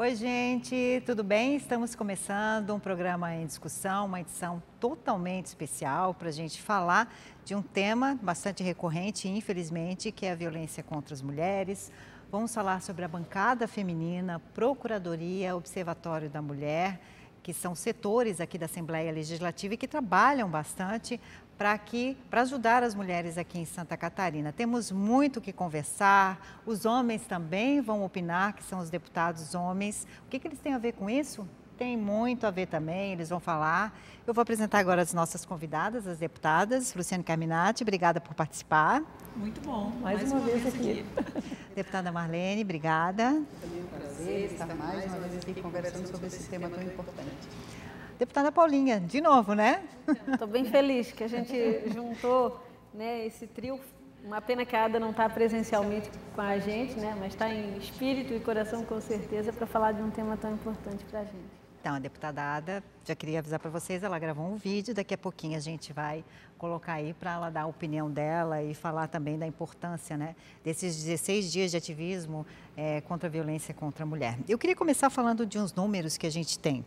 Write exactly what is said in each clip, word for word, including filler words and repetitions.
Oi, gente, tudo bem? Estamos começando um programa em discussão, uma edição totalmente especial para a gente falar de um tema bastante recorrente, infelizmente, que é a violência contra as mulheres. Vamos falar sobre a bancada feminina, Procuradoria, Observatório da Mulher, que são setores aqui da Assembleia Legislativa e que trabalham bastante para aqui, para ajudar as mulheres aqui em Santa Catarina. Temos muito o que conversar, os homens também vão opinar, que são os deputados homens. O que, que eles têm a ver com isso? Tem muito a ver também, eles vão falar. Eu vou apresentar agora as nossas convidadas, as deputadas. Luciane Carminati, obrigada por participar. Muito bom, mais, mais uma, uma, vez, vez aqui. aqui. Deputada Marlene, obrigada. Também é um prazer estar mais uma vez aqui conversando sobre esse tema tão importante. Deputada Paulinha, de novo, né? Estou bem feliz que a gente juntou, né, esse trio. Uma pena que a Ada não está presencialmente com a gente, né, mas está em espírito e coração com certeza para falar de um tema tão importante para a gente. Então, a deputada Ada, já queria avisar para vocês, ela gravou um vídeo, daqui a pouquinho a gente vai colocar aí para ela dar a opinião dela e falar também da importância, né, desses dezesseis dias de ativismo é, contra a violência contra a mulher. Eu queria começar falando de uns números que a gente tem.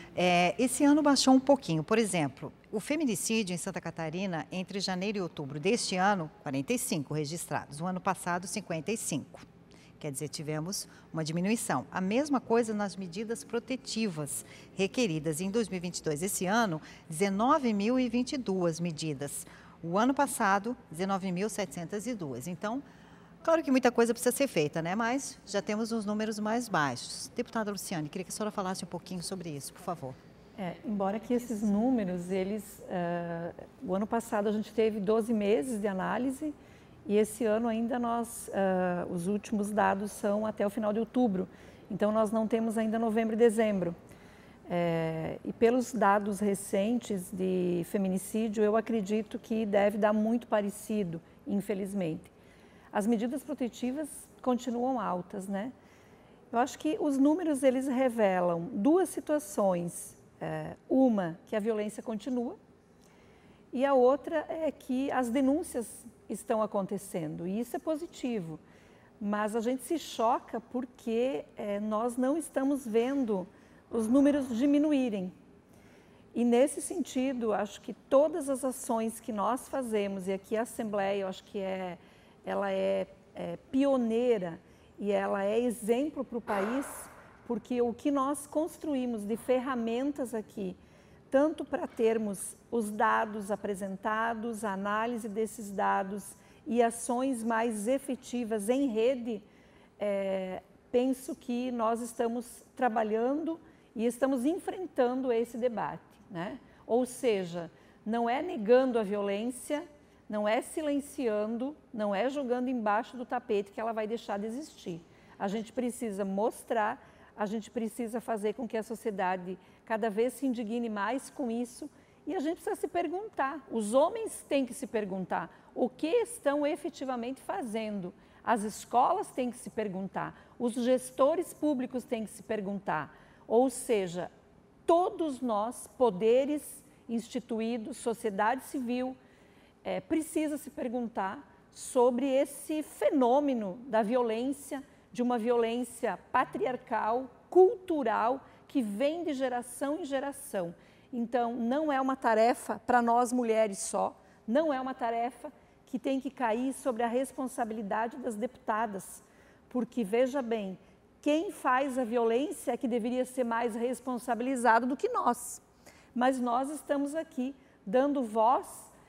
É, esse ano baixou um pouquinho, por exemplo, o feminicídio em Santa Catarina entre janeiro e outubro deste ano, quarenta e cinco registrados, o ano passado cinquenta e cinco. Quer dizer, tivemos uma diminuição. A mesma coisa nas medidas protetivas requeridas em dois mil e vinte e dois. Esse ano, dezenove mil e vinte e duas medidas. O ano passado, dezenove mil setecentos e dois. Então, claro que muita coisa precisa ser feita, né? Mas já temos os números mais baixos. Deputada Luciane, queria que a senhora falasse um pouquinho sobre isso, por favor. É, embora que esses números, eles, uh, o ano passado a gente teve doze meses de análise, e esse ano ainda nós, uh, os últimos dados são até o final de outubro, então nós não temos ainda novembro e dezembro. É, e pelos dados recentes de feminicídio, eu acredito que deve dar muito parecido, infelizmente. As medidas protetivas continuam altas, né? Eu acho que os números, eles revelam duas situações. É, uma, que a violência continua, e a outra é que as denúncias estão acontecendo, e isso é positivo, mas a gente se choca porque é, nós não estamos vendo os números diminuírem. E nesse sentido, acho que todas as ações que nós fazemos, e aqui a Assembleia, eu acho que é, ela é, é pioneira e ela é exemplo para o país, porque o que nós construímos de ferramentas aqui, tanto para termos os dados apresentados, a análise desses dados e ações mais efetivas em rede, é, penso que nós estamos trabalhando e estamos enfrentando esse debate, né? Ou seja, não é negando a violência, não é silenciando, não é jogando embaixo do tapete que ela vai deixar de existir. A gente precisa mostrar, a gente precisa fazer com que a sociedade cada vez se indigne mais com isso, e a gente precisa se perguntar, os homens têm que se perguntar o que estão efetivamente fazendo, as escolas têm que se perguntar, os gestores públicos têm que se perguntar, ou seja, todos nós, poderes instituídos, sociedade civil, é, precisa se perguntar sobre esse fenômeno da violência, de uma violência patriarcal, cultural, que vem de geração em geração. Então, não é uma tarefa para nós mulheres só, não é uma tarefa que tem que cair sobre a responsabilidade das deputadas, porque, veja bem, quem faz a violência é que deveria ser mais responsabilizado do que nós. Mas nós estamos aqui dando voz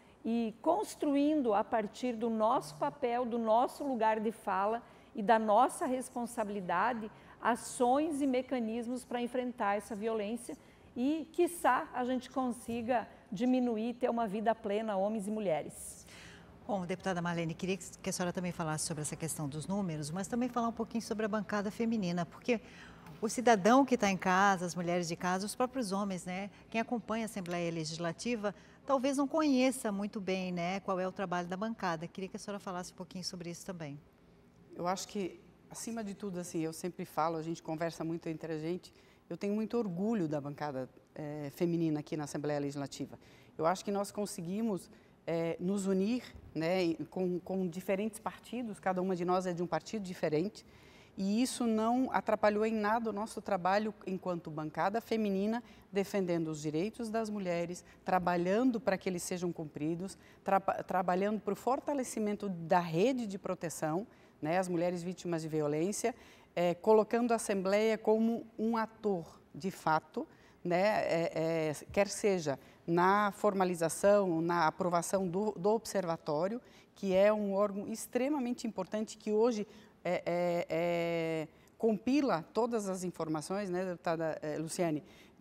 e construindo a partir do nosso papel, do nosso lugar de fala e da nossa responsabilidade, ações e mecanismos para enfrentar essa violência e, quiçá, a gente consiga diminuir, ter uma vida plena, homens e mulheres. Bom, deputada Marlene, queria que a senhora também falasse sobre essa questão dos números, mas também falar um pouquinho sobre a bancada feminina, porque o cidadão que está em casa, as mulheres de casa, os próprios homens, né, quem acompanha a Assembleia Legislativa, talvez não conheça muito bem, né, qual é o trabalho da bancada. Queria que a senhora falasse um pouquinho sobre isso também. Eu acho que, acima de tudo, assim, eu sempre falo, a gente conversa muito entre a gente, eu tenho muito orgulho da bancada é, feminina aqui na Assembleia Legislativa. Eu acho que nós conseguimos é, nos unir, né, com, com diferentes partidos, cada uma de nós é de um partido diferente, e isso não atrapalhou em nada o nosso trabalho enquanto bancada feminina, defendendo os direitos das mulheres, trabalhando para que eles sejam cumpridos, tra trabalhando para o fortalecimento da rede de proteção, né, as mulheres vítimas de violência, é, colocando a Assembleia como um ator de fato, né, é, é, quer seja na formalização, na aprovação do, do observatório, que é um órgão extremamente importante que hoje é, é, é, compila todas as informações, né, deputada é, Luciane,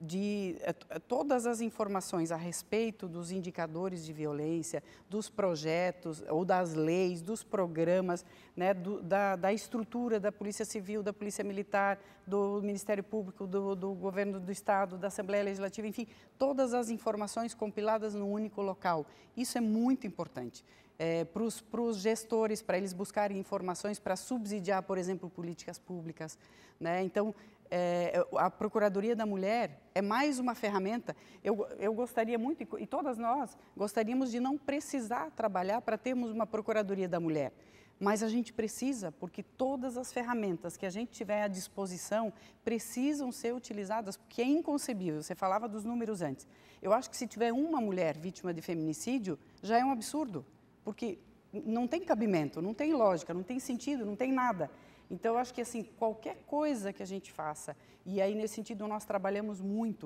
de é, todas as informações a respeito dos indicadores de violência, dos projetos ou das leis, dos programas, né, do, da, da estrutura da Polícia Civil, da Polícia Militar, do Ministério Público, do, do Governo do Estado, da Assembleia Legislativa, enfim, todas as informações compiladas num único local. Isso é muito importante. É, para os gestores, para eles buscarem informações para subsidiar, por exemplo, políticas públicas, né? Então, é, a Procuradoria da Mulher é mais uma ferramenta. Eu, eu gostaria muito, e todas nós gostaríamos de não precisar trabalhar para termos uma Procuradoria da Mulher, mas a gente precisa, porque todas as ferramentas que a gente tiver à disposição precisam ser utilizadas, porque é inconcebível. Você falava dos números antes. Eu acho que se tiver uma mulher vítima de feminicídio, já é um absurdo, porque não tem cabimento, não tem lógica, não tem sentido, não tem nada. Então, eu acho que assim, qualquer coisa que a gente faça, e aí nesse sentido nós trabalhamos muito,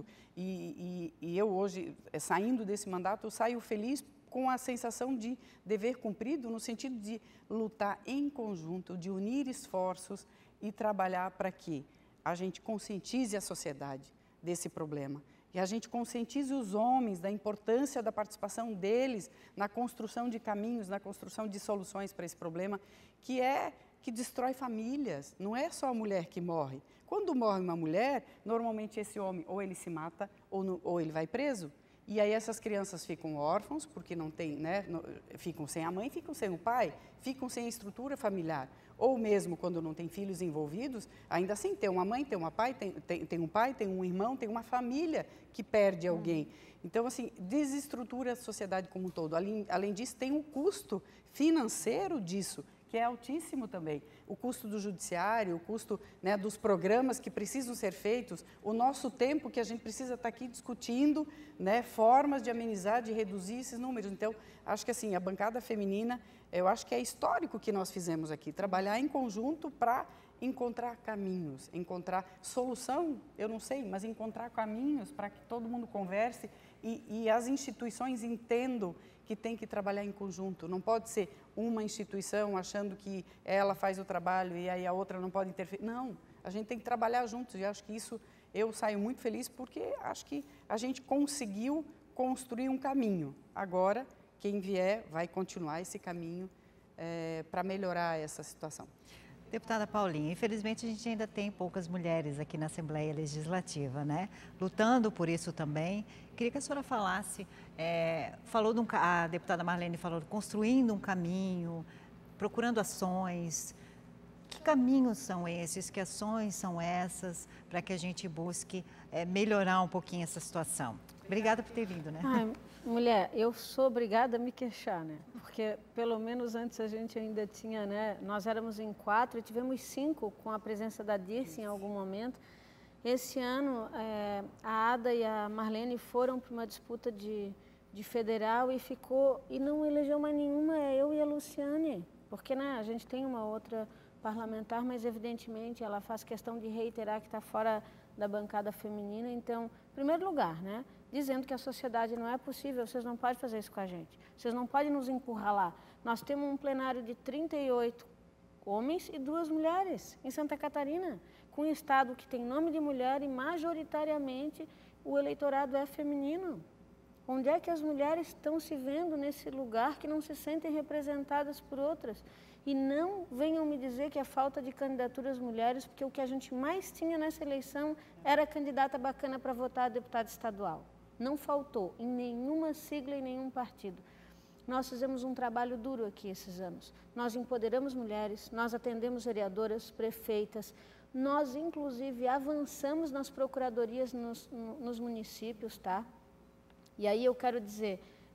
e, e, e eu hoje, saindo desse mandato, eu saio feliz com a sensação de dever cumprido, no sentido de lutar em conjunto, de unir esforços e trabalhar para que a gente conscientize a sociedade desse problema. E a gente conscientize os homens da importância da participação deles na construção de caminhos, na construção de soluções para esse problema, que é que destrói famílias. Não é só a mulher que morre. Quando morre uma mulher, normalmente esse homem ou ele se mata ou, no, ou ele vai preso. E aí essas crianças ficam órfãos, porque não tem, né, não, ficam sem a mãe, ficam sem o pai, ficam sem a estrutura familiar. Ou mesmo quando não tem filhos envolvidos, ainda assim tem uma mãe, tem, uma pai, tem, tem, tem um pai, tem um irmão, tem uma família que perde alguém. Então, assim, desestrutura a sociedade como um todo. Além, além disso, tem um custo financeiro disso, que é altíssimo também. O custo do judiciário, o custo, né, dos programas que precisam ser feitos, o nosso tempo que a gente precisa estar aqui discutindo, né, formas de amenizar, de reduzir esses números. Então, acho que assim, a bancada feminina, eu acho que é histórico o que nós fizemos aqui, trabalhar em conjunto para encontrar caminhos, encontrar solução, eu não sei, mas encontrar caminhos para que todo mundo converse e, e as instituições entendam que tem que trabalhar em conjunto. Não pode ser uma instituição achando que ela faz o trabalho e aí a outra não pode interferir. Não, a gente tem que trabalhar juntos e acho que isso, eu saio muito feliz porque acho que a gente conseguiu construir um caminho. Agora, quem vier vai continuar esse caminho é, para melhorar essa situação. Deputada Paulinha, infelizmente a gente ainda tem poucas mulheres aqui na Assembleia Legislativa, né? Lutando por isso também. Queria que a senhora falasse, é, falou de um, a deputada Marlene falou, construindo um caminho, procurando ações. Que caminhos são esses, que ações são essas para que a gente busque é, melhorar um pouquinho essa situação? Obrigada por ter vindo, né? Ai, mulher, eu sou obrigada a me queixar, né? Porque pelo menos antes a gente ainda tinha, né? Nós éramos em quatro e tivemos cinco com a presença da Dirce em algum momento. Esse ano é, a Ada e a Marlene foram para uma disputa de, de federal e ficou e não elegeu mais nenhuma, é eu e a Luciane, porque né? A gente tem uma outra parlamentar, mas evidentemente ela faz questão de reiterar que está fora da bancada feminina. Então, em primeiro lugar, né? Dizendo que a sociedade não é possível, vocês não podem fazer isso com a gente, vocês não podem nos encurralar. Nós temos um plenário de trinta e oito homens e duas mulheres em Santa Catarina, com um estado que tem nome de mulher e majoritariamente o eleitorado é feminino. Onde é que as mulheres estão se vendo nesse lugar que não se sentem representadas por outras? E não venham me dizer que é falta de candidaturas mulheres, porque o que a gente mais tinha nessa eleição era candidata bacana para votar a deputada estadual. Não faltou em nenhuma sigla e nenhum partido. Nós fizemos um trabalho duro aqui esses anos. Nós empoderamos mulheres, nós atendemos vereadoras, prefeitas, nós inclusive avançamos nas procuradorias nos, nos municípios, tá? E aí eu quero dizer,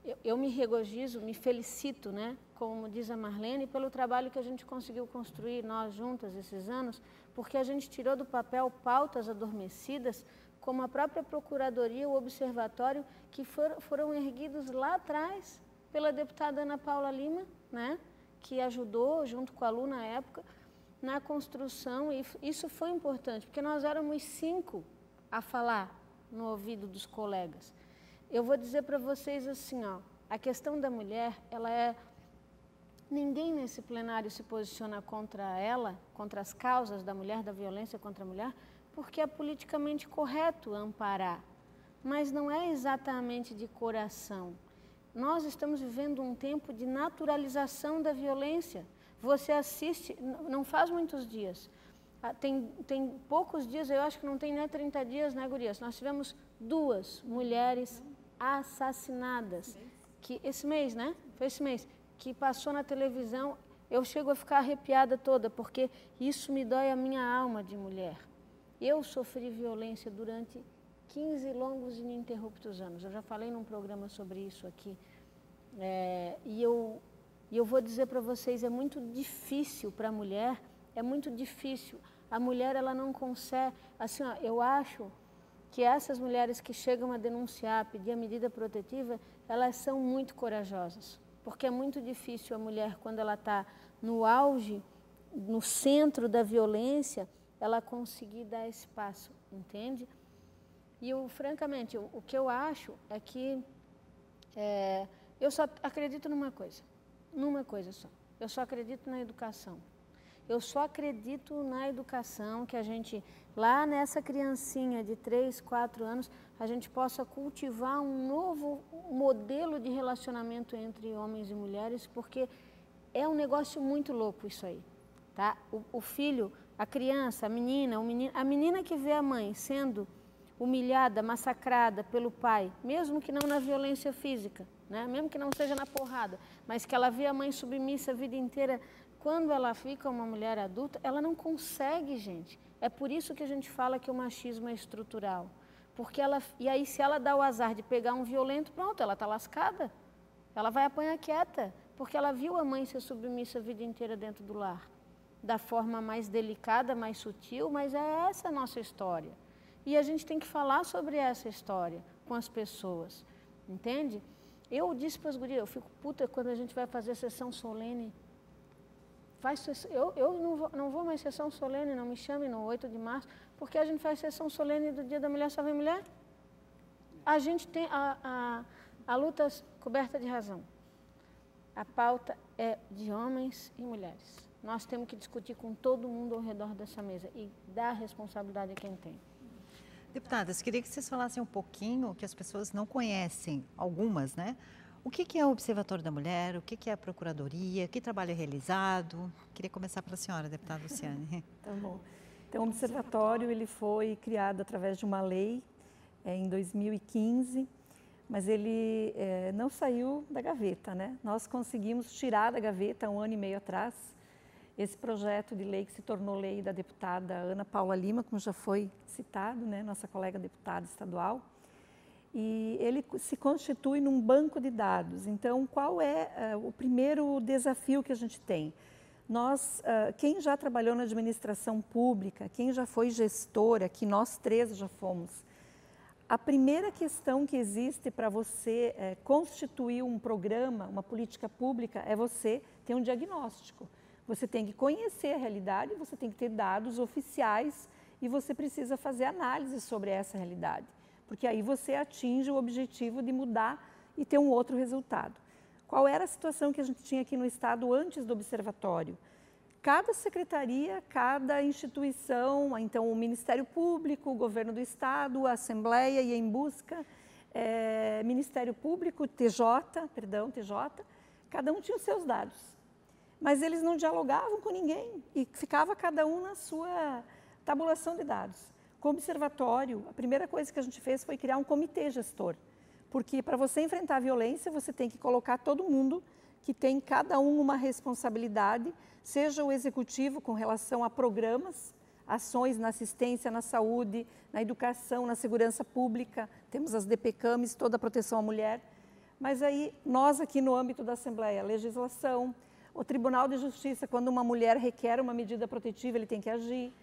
eu, eu me regozijo, me felicito, né, como diz a Marlene, pelo trabalho que a gente conseguiu construir, nós juntas, esses anos, porque a gente tirou do papel pautas adormecidas, como a própria Procuradoria, o Observatório, que for, foram erguidos lá atrás pela deputada Ana Paula Lima, né, que ajudou, junto com a Lu na época, na construção, e isso foi importante, porque nós éramos cinco a falar no ouvido dos colegas. Eu vou dizer para vocês assim, ó, a questão da mulher, ela é... Ninguém nesse plenário se posiciona contra ela, contra as causas da mulher, da violência contra a mulher, porque é politicamente correto amparar, mas não é exatamente de coração. Nós estamos vivendo um tempo de naturalização da violência. Você assiste, não faz muitos dias, tem, tem poucos dias, eu acho que não tem nem trinta dias, né, gurias? Nós tivemos duas mulheres assassinadas, que esse mês, né? Foi esse mês, que passou na televisão. Eu chego a ficar arrepiada toda, porque isso me dói a minha alma de mulher. Eu sofri violência durante quinze longos e ininterruptos anos. Eu já falei num programa sobre isso aqui. É, e, eu, e eu vou dizer para vocês, é muito difícil para a mulher, é muito difícil. A mulher, ela não consegue... Assim, ó, eu acho que essas mulheres que chegam a denunciar, pedir a medida protetiva, elas são muito corajosas. Porque é muito difícil a mulher, quando ela está no auge, no centro da violência, ela conseguir dar espaço, entende? E eu, francamente, o, o que eu acho é que é, eu só acredito numa coisa, numa coisa só. Eu só acredito na educação. Eu só acredito na educação, que a gente, lá nessa criancinha de três, quatro anos, a gente possa cultivar um novo modelo de relacionamento entre homens e mulheres, porque é um negócio muito louco isso aí, tá? O, o filho, a criança, a menina, o menino, a menina que vê a mãe sendo humilhada, massacrada pelo pai, mesmo que não na violência física, né? Mesmo que não seja na porrada, mas que ela vê a mãe submissa a vida inteira, quando ela fica uma mulher adulta, ela não consegue, gente. É por isso que a gente fala que o machismo é estrutural. Porque ela, e aí, se ela dá o azar de pegar um violento, pronto, ela está lascada. Ela vai apanhar quieta, porque ela viu a mãe ser submissa a vida inteira dentro do lar. Da forma mais delicada, mais sutil, mas é essa a nossa história. E a gente tem que falar sobre essa história com as pessoas, entende? Eu disse para as gurias, eu fico puta quando a gente vai fazer sessão solene. Faz, eu eu não, vou, não vou mais sessão solene, não me chame no oito de março, porque a gente faz sessão solene do Dia da Mulher, só vem mulher. A gente tem a, a, a luta coberta de razão. A pauta é de homens e mulheres. Nós temos que discutir com todo mundo ao redor dessa mesa e dar responsabilidade a quem tem. Deputadas, queria que vocês falassem um pouquinho, que as pessoas não conhecem, algumas, né? O que, que é o Observatório da Mulher, o que, que é a Procuradoria, que trabalho é realizado? Queria começar pela senhora, deputada Luciane. Tá bom. Então, o Observatório ele foi criado através de uma lei é, em dois mil e quinze, mas ele é, não saiu da gaveta, né? Nós conseguimos tirar da gaveta um ano e meio atrás esse projeto de lei que se tornou lei da deputada Ana Paula Lima, como já foi citado, né? Nossa colega deputada estadual. E ele se constitui num banco de dados. Então, qual é uh, o primeiro desafio que a gente tem? Nós, uh, quem já trabalhou na administração pública, quem já foi gestora, que nós três já fomos, a primeira questão que existe para você uh, constituir um programa, uma política pública, é você ter um diagnóstico. Você tem que conhecer a realidade, você tem que ter dados oficiais e você precisa fazer análise sobre essa realidade. Porque aí você atinge o objetivo de mudar e ter um outro resultado. Qual era a situação que a gente tinha aqui no Estado antes do Observatório? Cada secretaria, cada instituição, então o Ministério Público, o Governo do Estado, a Assembleia ia em busca, é, Ministério Público, T J, perdão, T J, cada um tinha os seus dados. Mas eles não dialogavam com ninguém e ficava cada um na sua tabulação de dados. Com o Observatório, a primeira coisa que a gente fez foi criar um comitê gestor, porque para você enfrentar a violência, você tem que colocar todo mundo que tem cada um uma responsabilidade, seja o executivo com relação a programas, ações na assistência, na saúde, na educação, na segurança pública, temos as D P C A Ms, toda a proteção à mulher, Mas aí, nós aqui no âmbito da Assembleia, legislação, o Tribunal de Justiça, quando uma mulher requer uma medida protetiva, ele tem que agir.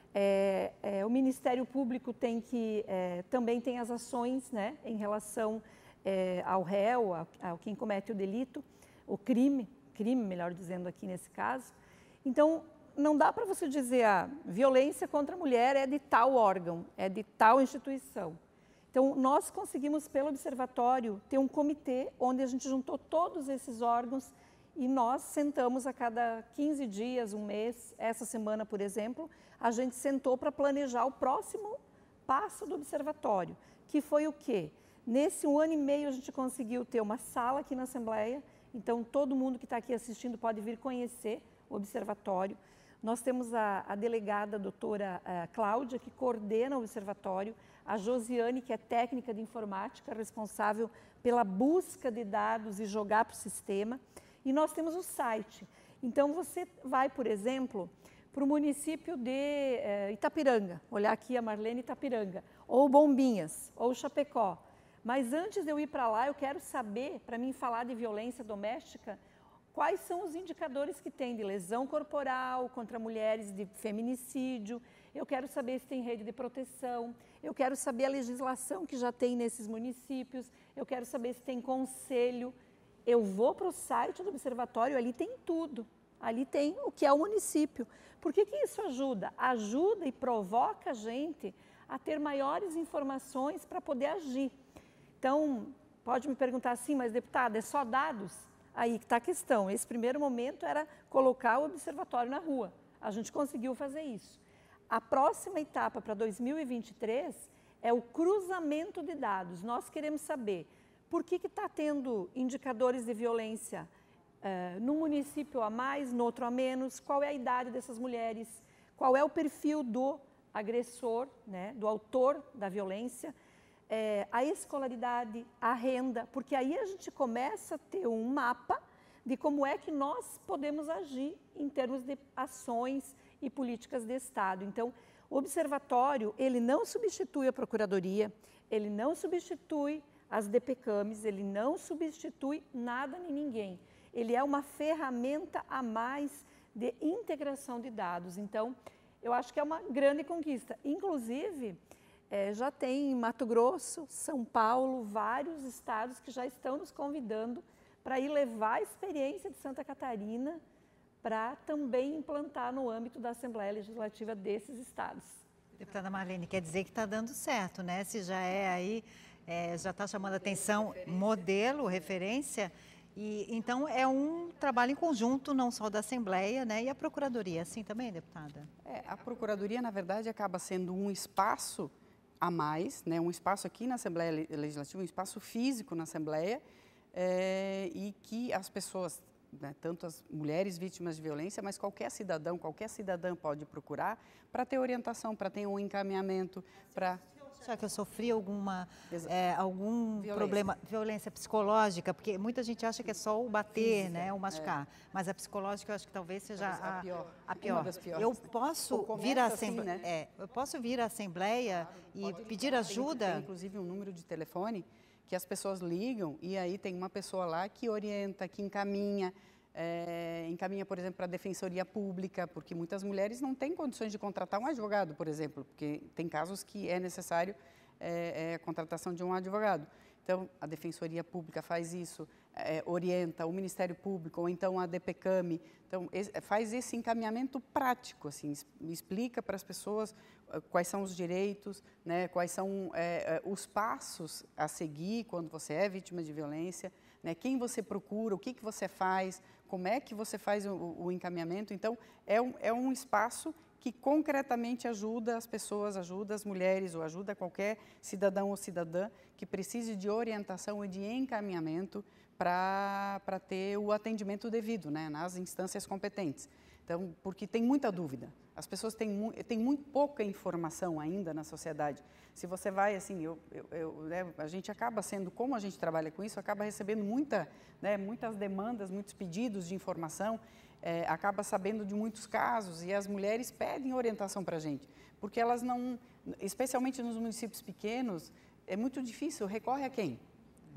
É, é, o Ministério Público tem que, é, também tem as ações, né, em relação é, ao réu, a, a quem comete o delito, o crime, crime, melhor dizendo aqui nesse caso. Então, não dá para você dizer a ah, violência contra a mulher é de tal órgão, é de tal instituição. Então, nós conseguimos, pelo observatório, ter um comitê onde a gente juntou todos esses órgãos e nós sentamos a cada quinze dias, um mês. Essa semana, por exemplo, a gente sentou para planejar o próximo passo do observatório, que foi o quê? Nesse um ano e meio, a gente conseguiu ter uma sala aqui na Assembleia, então todo mundo que está aqui assistindo pode vir conhecer o observatório. Nós temos a, a delegada, a doutora a Cláudia, que coordena o observatório, a Josiane, que é técnica de informática, responsável pela busca de dados e jogar para o sistema. E nós temos o site. Então, você vai, por exemplo, para o município de eh, Itapiranga, olhar aqui a Marlene Itapiranga, ou Bombinhas, ou Chapecó. Mas antes de eu ir para lá, eu quero saber, para mim falar de violência doméstica, quais são os indicadores que tem de lesão corporal contra mulheres, de feminicídio. Eu quero saber se tem rede de proteção, eu quero saber a legislação que já tem nesses municípios, eu quero saber se tem conselho. Eu vou para o site do observatório, ali tem tudo, ali tem o que é o município. Por que que isso ajuda? Ajuda e provoca a gente a ter maiores informações para poder agir. Então, pode me perguntar assim, mas deputada, é só dados? Aí que está a questão. Esse primeiro momento era colocar o observatório na rua. A gente conseguiu fazer isso. A próxima etapa para dois mil e vinte e três é o cruzamento de dados. Nós queremos saber por que que está tendo indicadores de violência uh, num município a mais, no outro a menos, qual é a idade dessas mulheres, qual é o perfil do agressor, né, do autor da violência, é, a escolaridade, a renda, porque aí a gente começa a ter um mapa de como é que nós podemos agir em termos de ações e políticas de Estado. Então, o observatório, ele não substitui a Procuradoria, ele não substitui as D P C A Ms, ele não substitui nada nem ninguém. Ele é uma ferramenta a mais de integração de dados. Então, eu acho que é uma grande conquista. Inclusive, é, já tem em Mato Grosso, São Paulo, vários estados que já estão nos convidando para ir levar a experiência de Santa Catarina para também implantar no âmbito da Assembleia Legislativa desses estados. Deputada Marlene, quer dizer que está dando certo, né? Se já é aí, é, já está chamando a atenção, modelo, referência, e então é um trabalho em conjunto, não só da Assembleia, né? E a Procuradoria, assim também, deputada? É, a Procuradoria, na verdade, acaba sendo um espaço a mais, né? Um espaço aqui na Assembleia Legislativa, um espaço físico na Assembleia, é, e que as pessoas, né, tanto as mulheres vítimas de violência, mas qualquer cidadão, qualquer cidadã pode procurar para ter orientação, para ter um encaminhamento, para... Já que eu sofri alguma, é, algum violência. problema, violência psicológica, porque muita gente acha que é só o bater, Física, né, o machucar, é. Mas a psicológica eu acho que talvez seja talvez a, a pior. A pior. Uma das piores. Eu posso vir à Assembleia, assim, né? é, eu posso vir à Assembleia claro, e pedir ajuda? Tem, tem inclusive um número de telefone que as pessoas ligam e aí tem uma pessoa lá que orienta, que encaminha. É, encaminha, por exemplo, para a Defensoria Pública, porque muitas mulheres não têm condições de contratar um advogado, por exemplo, porque tem casos que é necessário é, é, a contratação de um advogado. Então, a Defensoria Pública faz isso, é, orienta o Ministério Público, ou então a D P C A M, então, esse, faz esse encaminhamento prático, assim, explica para as pessoas quais são os direitos, né, quais são é, os passos a seguir quando você é vítima de violência, né, quem você procura, o que, que você faz, como é que você faz o, o encaminhamento. Então, é um, é um espaço que concretamente ajuda as pessoas, ajuda as mulheres ou ajuda qualquer cidadão ou cidadã que precise de orientação e de encaminhamento para para ter o atendimento devido, né, nas instâncias competentes. Então, porque tem muita dúvida. As pessoas têm, têm muito pouca informação ainda na sociedade. Se você vai, assim, eu, eu, eu, né, a gente acaba sendo, como a gente trabalha com isso, acaba recebendo muita, né, muitas demandas, muitos pedidos de informação, é, acaba sabendo de muitos casos e as mulheres pedem orientação para a gente, porque elas não, especialmente nos municípios pequenos, é muito difícil, recorre a quem?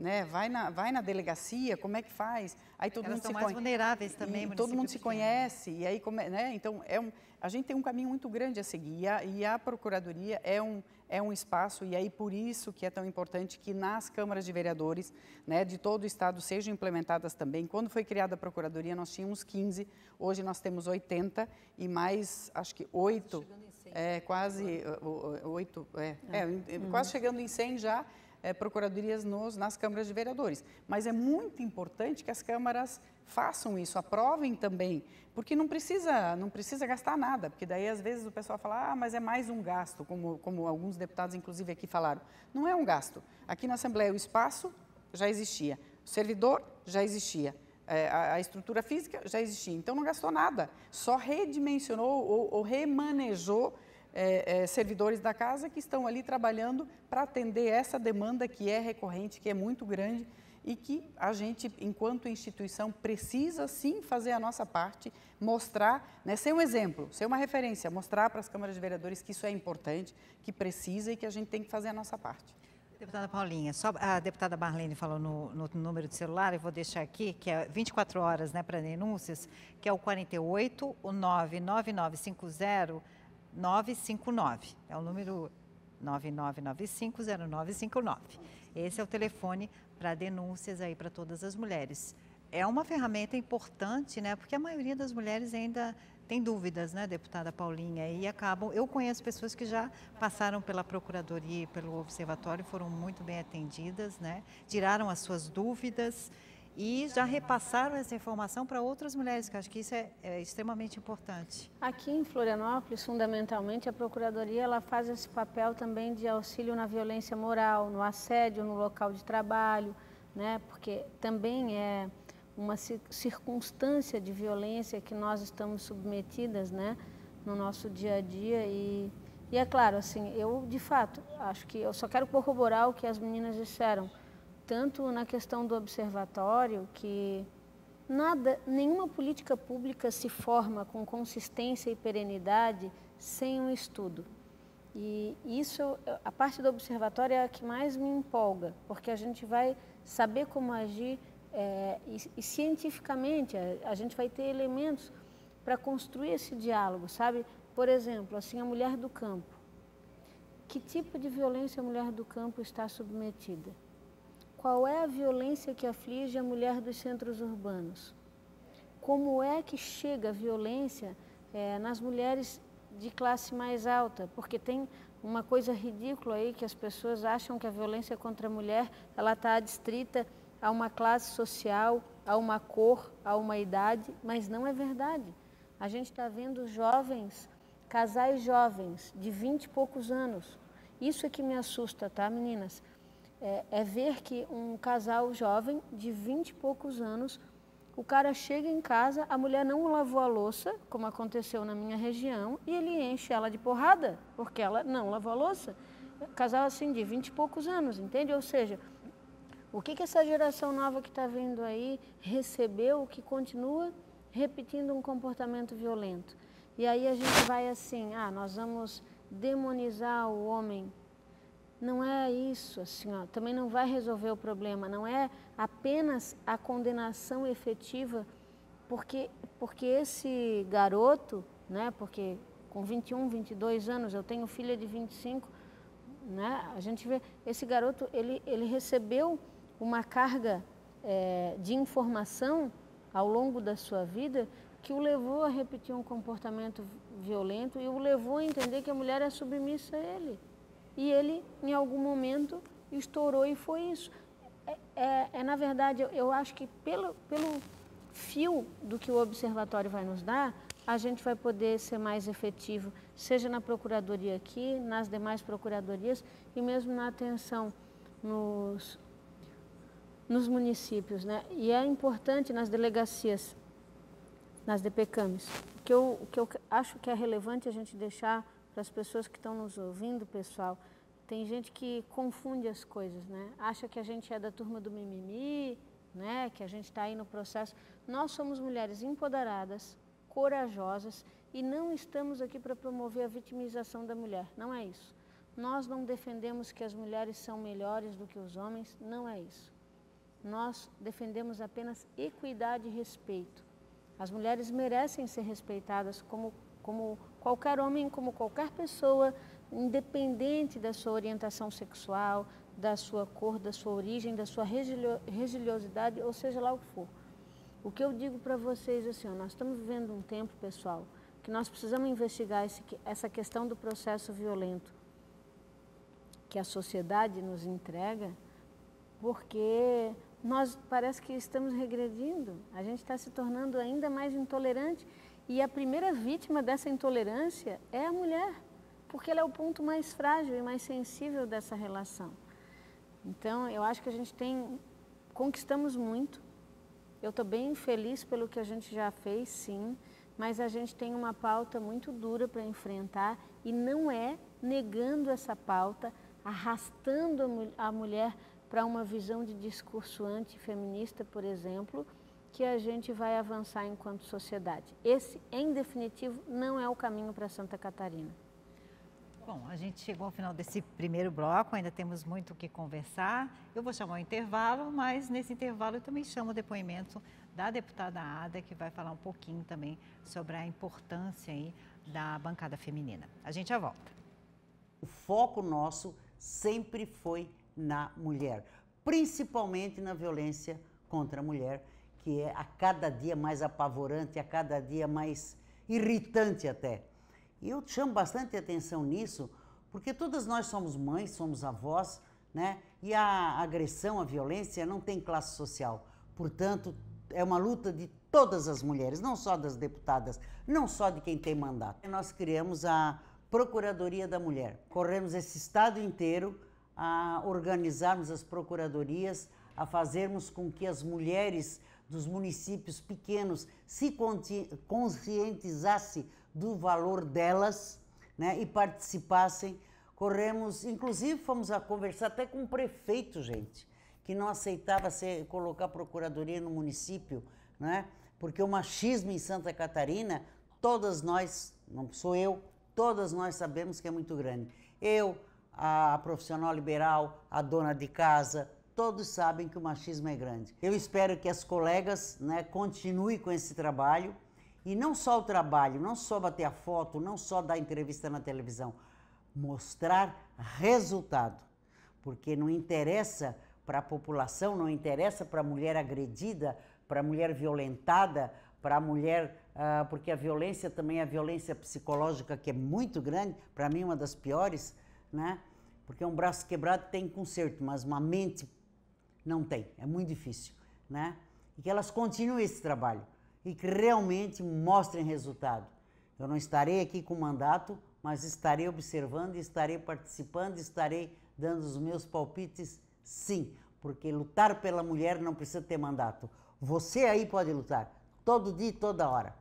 né? Vai na, vai na delegacia, como é que faz? Aí todo Elas mundo são se mais conhe... vulneráveis também, e todo mundo se pequeno. conhece, e aí, come... né? Então, é um... a gente tem um caminho muito grande a seguir, e a, e a Procuradoria é um, é um espaço, e aí por isso que é tão importante que nas câmaras de vereadores, né, de todo o estado sejam implementadas também. Quando foi criada a Procuradoria, nós tínhamos quinze, hoje nós temos oitenta, e mais, acho que oito, é, quase oito, é, é, uhum. quase chegando em cem já, É, procuradorias nos, nas câmaras de vereadores. Mas é muito importante que as câmaras façam isso, aprovem também, porque não precisa, não precisa gastar nada, porque daí às vezes o pessoal fala, ah, mas é mais um gasto, como, como alguns deputados inclusive aqui falaram. Não é um gasto. Aqui na Assembleia o espaço já existia, o servidor já existia, é, a, a estrutura física já existia, então não gastou nada, só redimensionou ou, ou remanejou É, é, servidores da casa que estão ali trabalhando para atender essa demanda que é recorrente, que é muito grande e que a gente, enquanto instituição, precisa sim fazer a nossa parte, mostrar, né, ser um exemplo, ser uma referência, mostrar para as câmaras de vereadores que isso é importante, que precisa e que a gente tem que fazer a nossa parte. Deputada Paulinha, só a deputada Marlene falou no, no número de celular, eu vou deixar aqui, que é vinte e quatro horas, né, para denúncias, que é o quarenta e oito, o nove nove nove cinco zero nove cinco nove, é o número nove nove nove cinco zero nove cinco nove. Esse é o telefone para denúncias aí para todas as mulheres. É uma ferramenta importante, né? Porque a maioria das mulheres ainda tem dúvidas, né, deputada Paulinha? E acabam. Eu conheço pessoas que já passaram pela Procuradoria e pelo Observatório, foram muito bem atendidas, né? Tiraram as suas dúvidas e já repassaram essa informação para outras mulheres, que eu acho que isso é, é extremamente importante. Aqui em Florianópolis, fundamentalmente, a Procuradoria ela faz esse papel também de auxílio na violência moral, no assédio no local de trabalho, né? Porque também é uma circunstância de violência que nós estamos submetidas, né, no nosso dia a dia. E, e é claro, assim, eu de fato acho que eu só quero corroborar o que as meninas disseram, tanto na questão do observatório, que nada, nenhuma política pública se forma com consistência e perenidade sem um estudo. E isso, a parte do observatório é a que mais me empolga, porque a gente vai saber como agir é, e, e cientificamente a, a gente vai ter elementos para construir esse diálogo, sabe? Por exemplo, assim, a mulher do campo. Que tipo de violência a mulher do campo está submetida? Qual é a violência que aflige a mulher dos centros urbanos? Como é que chega a violência é, nas mulheres de classe mais alta? Porque tem uma coisa ridícula aí que as pessoas acham que a violência contra a mulher ela está adstrita a uma classe social, a uma cor, a uma idade, mas não é verdade. A gente está vendo jovens, casais jovens de vinte e poucos anos. Isso é que me assusta, tá, meninas? É, é ver que um casal jovem de vinte e poucos anos, o cara chega em casa, a mulher não lavou a louça, como aconteceu na minha região, e ele enche ela de porrada, porque ela não lavou a louça. Casal assim de vinte e poucos anos, entende? Ou seja, o que, que essa geração nova que está vindo aí recebeu que continua repetindo um comportamento violento? E aí a gente vai assim, ah, nós vamos demonizar o homem. Não é isso, assim, ó, também não vai resolver o problema, não é apenas a condenação efetiva, porque, porque esse garoto, né, porque com vinte e um, vinte e dois anos, eu tenho filha de vinte e cinco, né, a gente vê, esse garoto, ele, ele recebeu uma carga é, de informação ao longo da sua vida que o levou a repetir um comportamento violento e o levou a entender que a mulher é submissa a ele. E ele, em algum momento, estourou e foi isso. É, é, é na verdade, eu, eu acho que pelo, pelo fio do que o Observatório vai nos dar, a gente vai poder ser mais efetivo, seja na Procuradoria aqui, nas demais Procuradorias e mesmo na atenção nos, nos municípios, né? E é importante nas delegacias, nas D P C A Ms, o que eu, o que eu acho que é relevante a gente deixar para as pessoas que estão nos ouvindo, pessoal, tem gente que confunde as coisas, né? Acha que a gente é da turma do mimimi, né? Que a gente está aí no processo. Nós somos mulheres empoderadas, corajosas e não estamos aqui para promover a vitimização da mulher, não é isso. Nós não defendemos que as mulheres são melhores do que os homens, não é isso. nós defendemos apenas equidade e respeito. As mulheres merecem ser respeitadas como, como qualquer homem, como qualquer pessoa, independente da sua orientação sexual, da sua cor, da sua origem, da sua religiosidade, ou seja lá o que for. O que eu digo para vocês, assim, ó, nós estamos vivendo um tempo, pessoal, que nós precisamos investigar esse, essa questão do processo violento que a sociedade nos entrega, porque nós parece que estamos regredindo, a gente está se tornando ainda mais intolerante e a primeira vítima dessa intolerância é a mulher, porque ela é o ponto mais frágil e mais sensível dessa relação. Então, eu acho que a gente tem, conquistamos muito, eu estou bem feliz pelo que a gente já fez, sim, mas a gente tem uma pauta muito dura para enfrentar e não é negando essa pauta, arrastando a mulher para uma visão de discurso antifeminista, por exemplo, que a gente vai avançar enquanto sociedade. Esse, em definitivo, não é o caminho para Santa Catarina. Bom, a gente chegou ao final desse primeiro bloco, ainda temos muito o que conversar. Eu vou chamar o intervalo, mas nesse intervalo eu também chamo o depoimento da deputada Ada, que vai falar um pouquinho também sobre a importância aí da bancada feminina. A gente já volta. O foco nosso sempre foi na mulher, principalmente na violência contra a mulher, que é a cada dia mais apavorante, a cada dia mais irritante até. E eu chamo bastante atenção nisso, porque todas nós somos mães, somos avós, né? E a agressão, a violência não tem classe social. Portanto, é uma luta de todas as mulheres, não só das deputadas, não só de quem tem mandato. Nós criamos a Procuradoria da Mulher. Corremos esse estado inteiro a organizarmos as procuradorias, a fazermos com que as mulheres dos municípios pequenos se conscientizassem do valor delas, né, e participassem. Corremos, inclusive fomos a conversar até com o prefeito, gente, que não aceitava ser, colocar procuradoria no município, né, porque o machismo em Santa Catarina, todas nós, não sou eu, todas nós sabemos que é muito grande. Eu, a profissional liberal, a dona de casa, todos sabem que o machismo é grande. Eu espero que as colegas, né, continuem com esse trabalho, e não só o trabalho, não só bater a foto, não só dar entrevista na televisão, mostrar resultado, porque não interessa para a população, não interessa para a mulher agredida, para a mulher violentada, para a mulher, uh, porque a violência também é a violência psicológica, que é muito grande, para mim uma das piores, né? Porque um braço quebrado tem conserto, mas uma mente não tem, é muito difícil, né? E que elas continuem esse trabalho e que realmente mostrem resultado. Eu não estarei aqui com mandato, mas estarei observando, estarei participando, estarei dando os meus palpites, sim, porque lutar pela mulher não precisa ter mandato. Você aí pode lutar, todo dia e toda hora.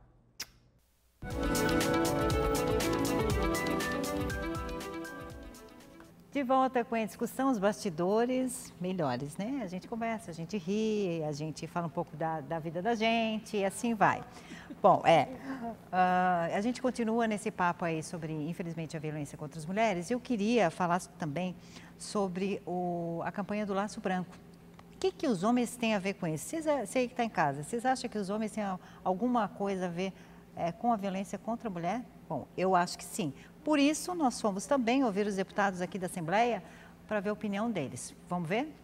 De volta com a discussão, os bastidores melhores, né? A gente conversa, a gente ri, a gente fala um pouco da, da vida da gente e assim vai. Bom, é, uh, a gente continua nesse papo aí sobre, infelizmente, a violência contra as mulheres. Eu queria falar também sobre o, a campanha do Laço Branco. O que, que os homens têm a ver com isso? Vocês, você aí que está em casa, vocês acham que os homens têm alguma coisa a ver é, com a violência contra a mulher? Bom, eu acho que sim. Por isso, nós fomos também ouvir os deputados aqui da Assembleia para ver a opinião deles. Vamos ver?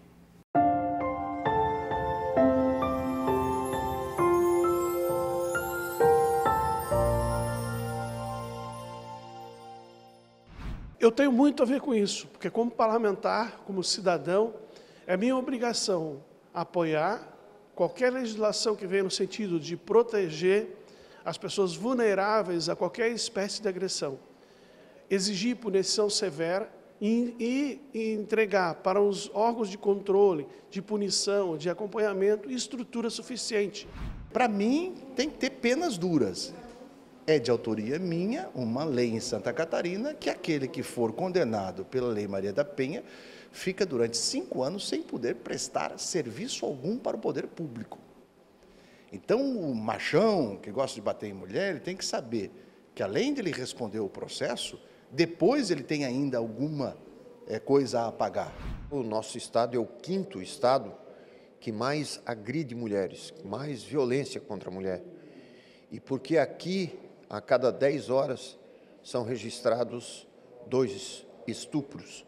Eu tenho muito a ver com isso, porque como parlamentar, como cidadão, é minha obrigação apoiar qualquer legislação que venha no sentido de proteger as pessoas vulneráveis a qualquer espécie de agressão. Exigir punição severa e, e entregar para os órgãos de controle, de punição, de acompanhamento, estrutura suficiente. Para mim, tem que ter penas duras. É de autoria minha uma lei em Santa Catarina que aquele que for condenado pela Lei Maria da Penha fica durante cinco anos sem poder prestar serviço algum para o poder público. Então, o machão que gosta de bater em mulher, ele tem que saber que, além de ele responder o processo, depois ele tem ainda alguma é, coisa a pagar. O nosso estado é o quinto estado que mais agride mulheres, mais violência contra a mulher. E porque aqui, a cada dez horas, são registrados dois estupros.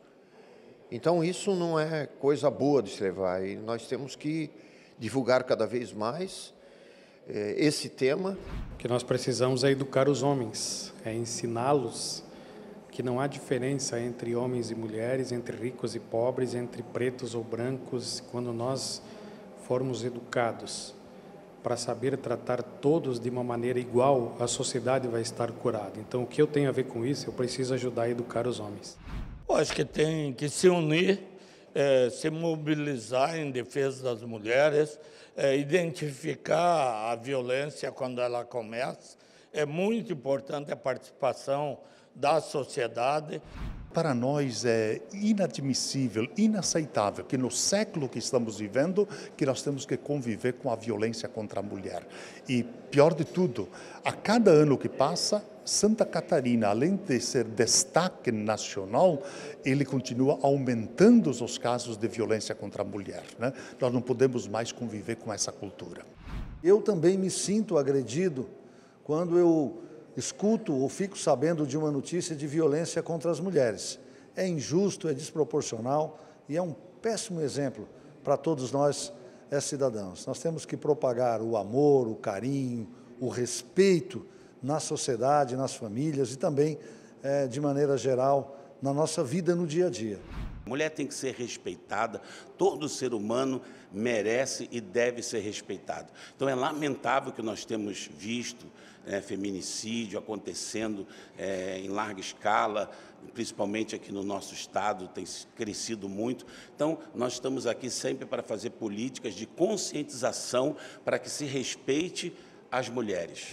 Então, isso não é coisa boa de se levar, e nós temos que divulgar cada vez mais eh, esse tema. O que nós precisamos é educar os homens, é ensiná-los que não há diferença entre homens e mulheres, entre ricos e pobres, entre pretos ou brancos, quando nós formos educados para saber tratar todos de uma maneira igual, a sociedade vai estar curada. Então, o que eu tenho a ver com isso? Eu preciso ajudar a educar os homens. Eu acho que tem que se unir, é, se mobilizar em defesa das mulheres, é, identificar a violência quando ela começa. É muito importante a participação da sociedade. Para nós é inadmissível, inaceitável que no século que estamos vivendo, que nós temos que conviver com a violência contra a mulher. E pior de tudo, a cada ano que passa, Santa Catarina, além de ser destaque nacional, ele continua aumentando os casos de violência contra a mulher, né? Nós não podemos mais conviver com essa cultura. Eu também me sinto agredido quando eu escuto ou fico sabendo de uma notícia de violência contra as mulheres. É injusto, é desproporcional e é um péssimo exemplo para todos nós, é, cidadãos. Nós temos que propagar o amor, o carinho, o respeito na sociedade, nas famílias e também, é, de maneira geral, na nossa vida no dia a dia. A mulher tem que ser respeitada, todo ser humano merece e deve ser respeitado. Então é lamentável que nós temos visto é, feminicídio acontecendo é, em larga escala, principalmente aqui no nosso estado, tem crescido muito. Então, nós estamos aqui sempre para fazer políticas de conscientização para que se respeite as mulheres.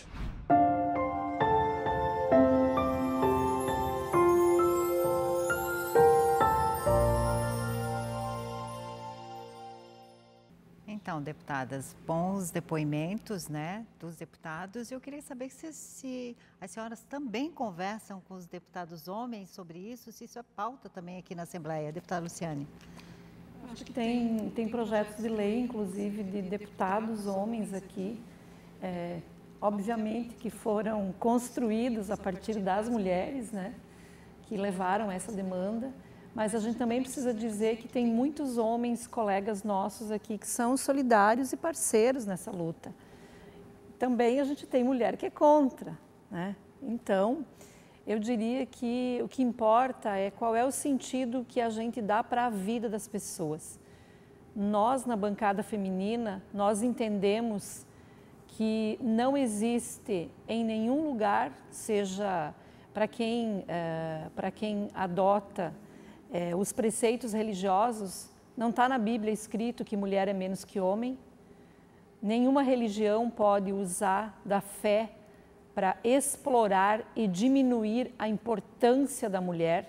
Então, deputadas, bons depoimentos, né, dos deputados. Eu queria saber se, se as senhoras também conversam com os deputados homens sobre isso, se isso é pauta também aqui na Assembleia. Deputada Luciane. Acho que tem, tem projetos de lei, inclusive, de deputados homens aqui, é, obviamente que foram construídos a partir das mulheres, né, que levaram essa demanda. Mas a gente também precisa dizer que tem muitos homens, colegas nossos aqui, que são solidários e parceiros nessa luta. Também a gente tem mulher que é contra, né? Então, eu diria que o que importa é qual é o sentido que a gente dá para a vida das pessoas. Nós, na bancada feminina, nós entendemos que não existe em nenhum lugar, seja para quem, uh, para quem adota É, os preceitos religiosos, não está na Bíblia escrito que mulher é menos que homem. Nenhuma religião pode usar da fé para explorar e diminuir a importância da mulher.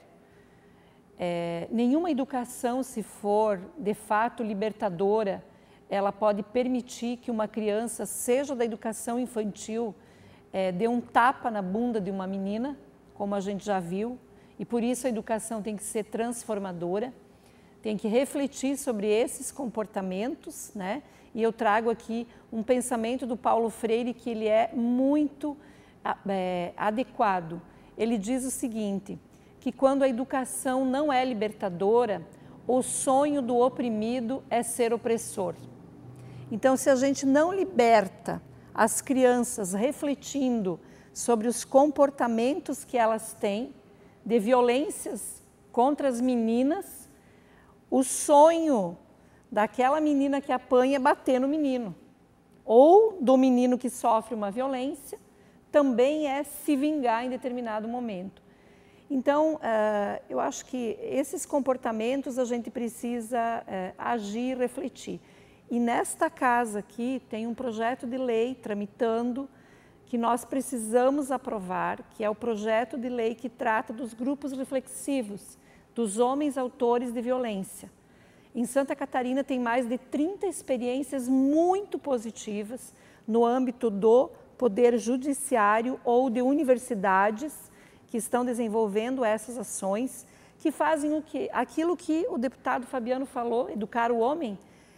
É, nenhuma educação, se for de fato libertadora, ela pode permitir que uma criança, seja da educação infantil, é, dê um tapa na bunda de uma menina, como a gente já viu. E por isso a educação tem que ser transformadora, tem que refletir sobre esses comportamentos, né? E eu trago aqui um pensamento do Paulo Freire que ele é muito é, adequado. Ele diz o seguinte, que quando a educação não é libertadora, o sonho do oprimido é ser opressor. Então, se a gente não liberta as crianças refletindo sobre os comportamentos que elas têm, de violências contra as meninas, o sonho daquela menina que apanha é bater no menino. Ou do menino que sofre uma violência, também é se vingar em determinado momento. Então, uh, eu acho que esses comportamentos a gente precisa uh, agir, refletir. E nesta casa aqui tem um projeto de lei tramitando que nós precisamos aprovar, que é o projeto de lei que trata dos grupos reflexivos, dos homens autores de violência. Em Santa Catarina tem mais de trinta experiências muito positivas no âmbito do Poder Judiciário ou de universidades que estão desenvolvendo essas ações, que fazem o quê? Aquilo que o deputado Fabiano falou, educar o homem,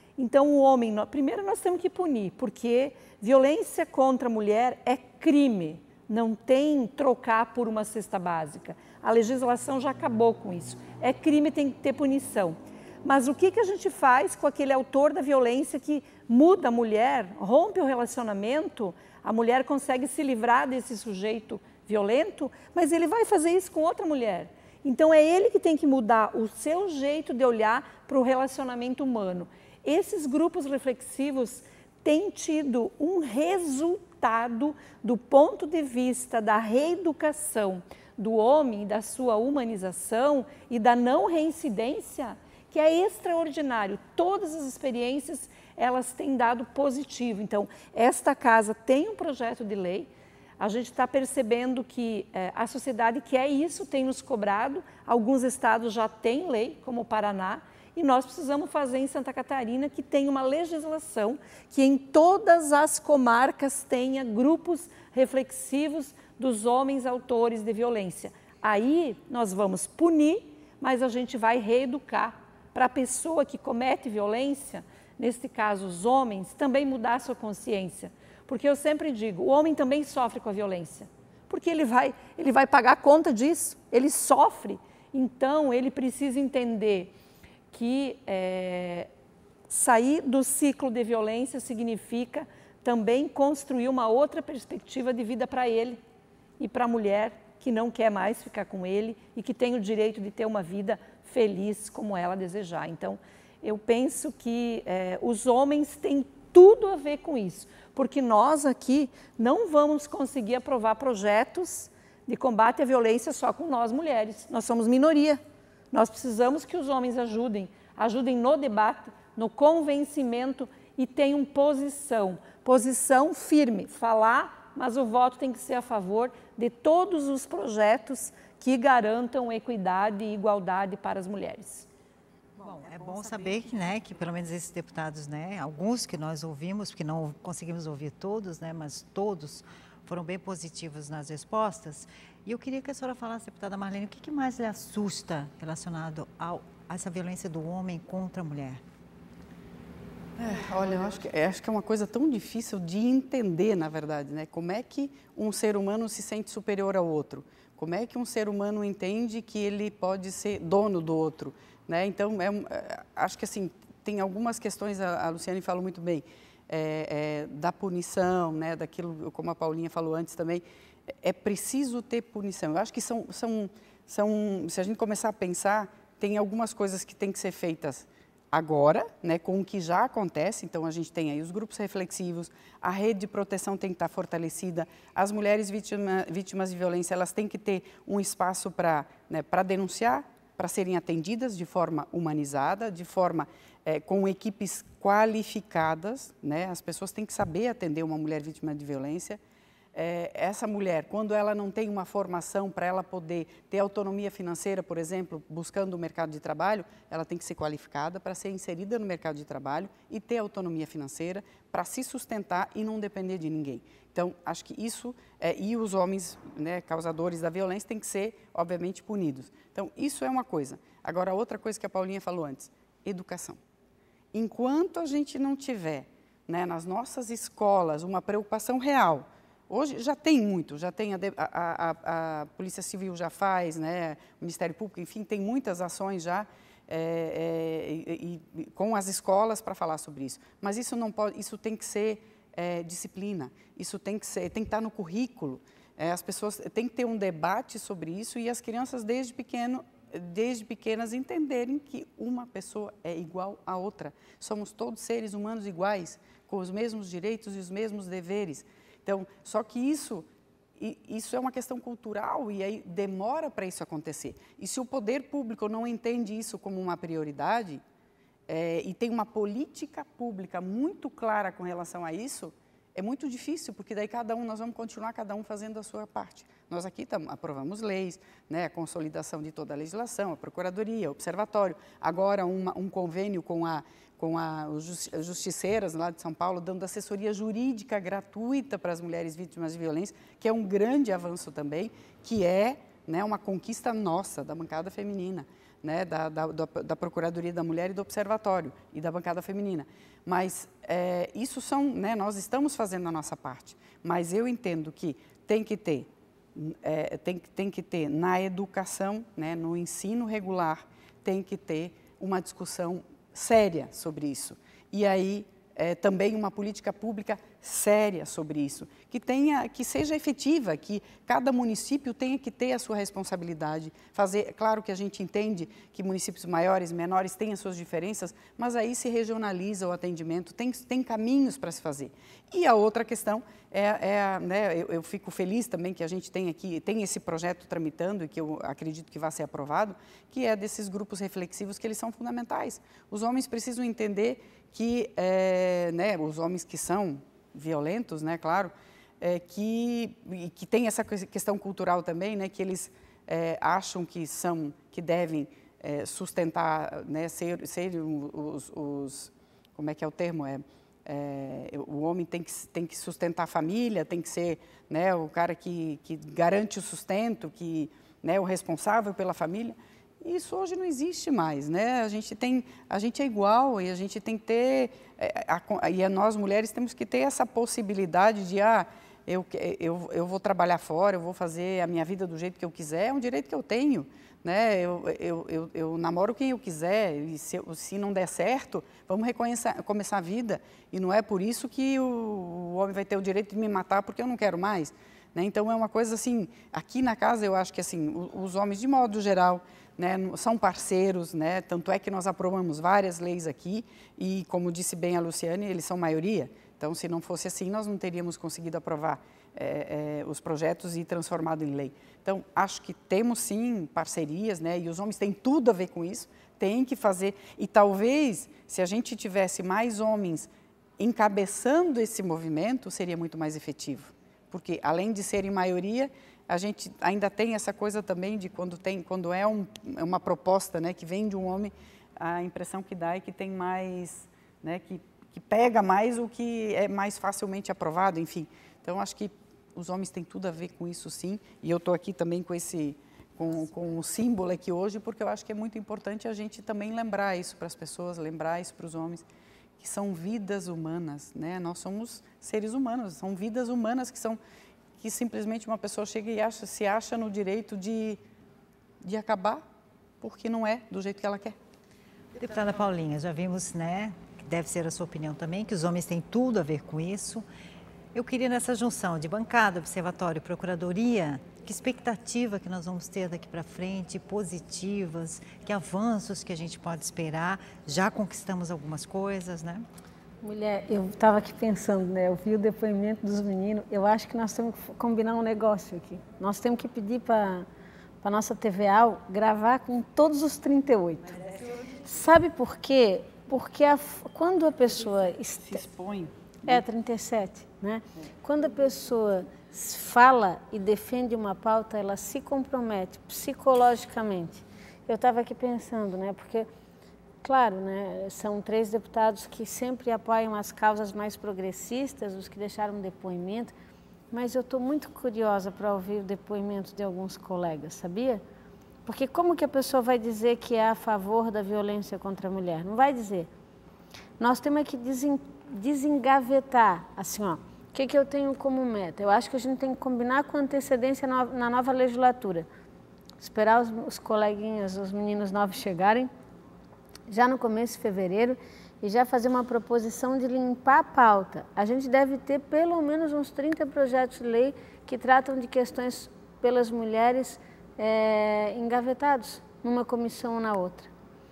Então, o homem, primeiro nós temos que punir, porque violência contra a mulher é crime, não tem trocar por uma cesta básica. A legislação já acabou com isso. É crime, tem que ter punição. Mas o que, que a gente faz com aquele autor da violência que muda a mulher, rompe o relacionamento, a mulher consegue se livrar desse sujeito violento, mas ele vai fazer isso com outra mulher. Então, é ele que tem que mudar o seu jeito de olhar para o relacionamento humano. Esses grupos reflexivos têm tido um resultado do ponto de vista da reeducação do homem, da sua humanização e da não reincidência, que é extraordinário. Todas as experiências, elas têm dado positivo. Então, esta casa tem um projeto de lei, a gente está percebendo que eh, a sociedade quer isso, tem nos cobrado, alguns estados já têm lei, como o Paraná, e nós precisamos fazer em Santa Catarina que tenha uma legislação que em todas as comarcas tenha grupos reflexivos dos homens autores de violência. Aí nós vamos punir, mas a gente vai reeducar para a pessoa que comete violência, neste caso os homens, também mudar a sua consciência. Porque eu sempre digo, o homem também sofre com a violência, porque ele vai, ele vai pagar conta disso, ele sofre. Então, ele precisa entender que é, sair do ciclo de violência significa também construir uma outra perspectiva de vida para ele e para a mulher que não quer mais ficar com ele e que tem o direito de ter uma vida feliz como ela desejar. Então, eu penso que é, os homens têm tudo a ver com isso, porque nós aqui não vamos conseguir aprovar projetos de combate à violência só com nós mulheres, nós somos minoria. Nós precisamos que os homens ajudem, ajudem no debate, no convencimento e tenham posição, posição firme, falar, mas o voto tem que ser a favor de todos os projetos que garantam equidade e igualdade para as mulheres. Bom, é bom saber que, né, que pelo menos esses deputados, né, alguns que nós ouvimos, porque não conseguimos ouvir todos, né, mas todos foram bem positivos nas respostas. E eu queria que a senhora falasse, deputada Marlene, o que, que mais lhe assusta relacionado ao, a essa violência do homem contra a mulher? É, olha, eu acho que, eu acho que é uma coisa tão difícil de entender, na verdade, né? Como é que um ser humano se sente superior ao outro? Como é que um ser humano entende que ele pode ser dono do outro? Né? Então, é, é, acho que assim, tem algumas questões, a, a Luciane falou muito bem, é, é, da punição, né? Daquilo, como a Paulinha falou antes também, é preciso ter punição. Eu acho que são, são, são, se a gente começar a pensar, tem algumas coisas que têm que ser feitas agora, né, com o que já acontece. Então, a gente tem aí os grupos reflexivos, a rede de proteção tem que estar fortalecida, as mulheres vítima, vítimas de violência, elas têm que ter um espaço para, né, para denunciar, para serem atendidas de forma humanizada, de forma é, com equipes qualificadas, né? As pessoas têm que saber atender uma mulher vítima de violência. É, essa mulher, quando ela não tem uma formação para ela poder ter autonomia financeira, por exemplo, buscando o mercado de trabalho, ela tem que ser qualificada para ser inserida no mercado de trabalho e ter autonomia financeira para se sustentar e não depender de ninguém. Então, acho que isso, é, e os homens, né, causadores da violência, têm que ser, obviamente, punidos. Então, isso é uma coisa. Agora, outra coisa que a Paulinha falou antes, educação. Enquanto a gente não tiver, né, nas nossas escolas uma preocupação real. Hoje já tem muito, já tem a, a, a, a Polícia Civil já faz, né, o Ministério Público, enfim, tem muitas ações já é, é, e, e, com as escolas para falar sobre isso. Mas isso não pode, isso tem que ser é, disciplina, isso tem que ser, tem que estar no currículo. É, as pessoas têm que ter um debate sobre isso e as crianças desde pequeno, desde pequenas entenderem que uma pessoa é igual à outra. Somos todos seres humanos iguais, com os mesmos direitos e os mesmos deveres. Então, só que isso, isso é uma questão cultural e aí demora para isso acontecer. E se o poder público não entende isso como uma prioridade é, e tem uma política pública muito clara com relação a isso, é muito difícil, porque daí cada um, nós vamos continuar cada um fazendo a sua parte. Nós aqui tam, aprovamos leis, né, a consolidação de toda a legislação, a Procuradoria, o Observatório, agora uma, um convênio com a com a, os justiceiras lá de São Paulo, dando assessoria jurídica gratuita para as mulheres vítimas de violência, que é um grande avanço também, que é, né, uma conquista nossa, da bancada feminina. né, da, da, da Procuradoria da Mulher e do Observatório e da bancada feminina. Mas é, isso são, né, nós estamos fazendo a nossa parte, mas eu entendo que tem que ter, é, tem, tem que ter na educação, né, no ensino regular, tem que ter uma discussão séria sobre isso. E aí é, também uma política pública séria sobre isso, que tenha, que seja efetiva, que cada município tenha que ter a sua responsabilidade. Fazer, claro que a gente entende que municípios maiores, menores têm as suas diferenças, mas aí se regionaliza o atendimento, tem, tem caminhos para se fazer. E a outra questão é, é né, eu, eu fico feliz também que a gente tem aqui, tem esse projeto tramitando e que eu acredito que vai ser aprovado, que é desses grupos reflexivos que eles são fundamentais. Os homens precisam entender que, é, né, os homens que são violentos, né, claro, é, que, que tem essa questão cultural também, né, que eles é, acham que são, que devem é, sustentar, né, ser, ser os, os, como é que é o termo, é, é, o homem tem que, tem que sustentar a família, tem que ser, né, o cara que, que garante o sustento, que, né, o responsável pela família. Isso hoje não existe mais, né? A gente tem, a gente é igual e a gente tem que ter, a, a, e nós mulheres temos que ter essa possibilidade de, ah, eu, eu, eu vou trabalhar fora, eu vou fazer a minha vida do jeito que eu quiser, é um direito que eu tenho, né? Eu, eu, eu, eu namoro quem eu quiser e se, se não der certo, vamos recomeçar a vida e não é por isso que o, o homem vai ter o direito de me matar porque eu não quero mais, né? Então é uma coisa assim, aqui na casa eu acho que assim, os homens de modo geral, né, são parceiros, né, tanto é que nós aprovamos várias leis aqui e, como disse bem a Luciane, eles são maioria. Então, se não fosse assim, nós não teríamos conseguido aprovar é, é, os projetos e transformado em lei. Então, acho que temos sim parcerias, né, e os homens têm tudo a ver com isso, têm que fazer. E talvez, se a gente tivesse mais homens encabeçando esse movimento, seria muito mais efetivo. Porque, além de serem maioria, a gente ainda tem essa coisa também de quando, tem, quando é um, uma proposta, né, que vem de um homem, a impressão que dá é que tem mais, né, que, que pega mais o que é mais facilmente aprovado, enfim. Então, acho que os homens têm tudo a ver com isso, sim. E eu estou aqui também com esse, com, com o símbolo aqui hoje, porque eu acho que é muito importante a gente também lembrar isso para as pessoas, lembrar isso para os homens, que são vidas humanas, né? Nós somos seres humanos, são vidas humanas que são... que simplesmente uma pessoa chega e acha, se acha no direito de, de acabar, porque não é do jeito que ela quer. Deputada Paulinha, já vimos, né, que deve ser a sua opinião também, que os homens têm tudo a ver com isso. Eu queria nessa junção de bancada, observatório e procuradoria, que expectativa que nós vamos ter daqui para frente, positivas, que avanços que a gente pode esperar, já conquistamos algumas coisas, né? Mulher, eu estava aqui pensando, né? Eu vi o depoimento dos meninos. Eu acho que nós temos que combinar um negócio aqui. Nós temos que pedir para a nossa T V A gravar com todos os trinta e oito. Sabe por quê? Porque a, quando a pessoa se expõe. É, trinta e sete, né? É. Quando a pessoa fala e defende uma pauta, ela se compromete psicologicamente. Eu estava aqui pensando, né? Porque claro, né, são três deputados que sempre apoiam as causas mais progressistas, os que deixaram depoimento, mas eu estou muito curiosa para ouvir o depoimento de alguns colegas, sabia? Porque como que a pessoa vai dizer que é a favor da violência contra a mulher? Não vai dizer. Nós temos que desengavetar, assim, ó, o que, que eu tenho como meta? Eu acho que a gente tem que combinar com antecedência na nova legislatura, esperar os, os coleguinhas, os meninos novos chegarem, já no começo de fevereiro, e já fazer uma proposição de limpar a pauta. A gente deve ter pelo menos uns trinta projetos de lei que tratam de questões pelas mulheres é, engavetados numa comissão ou na outra.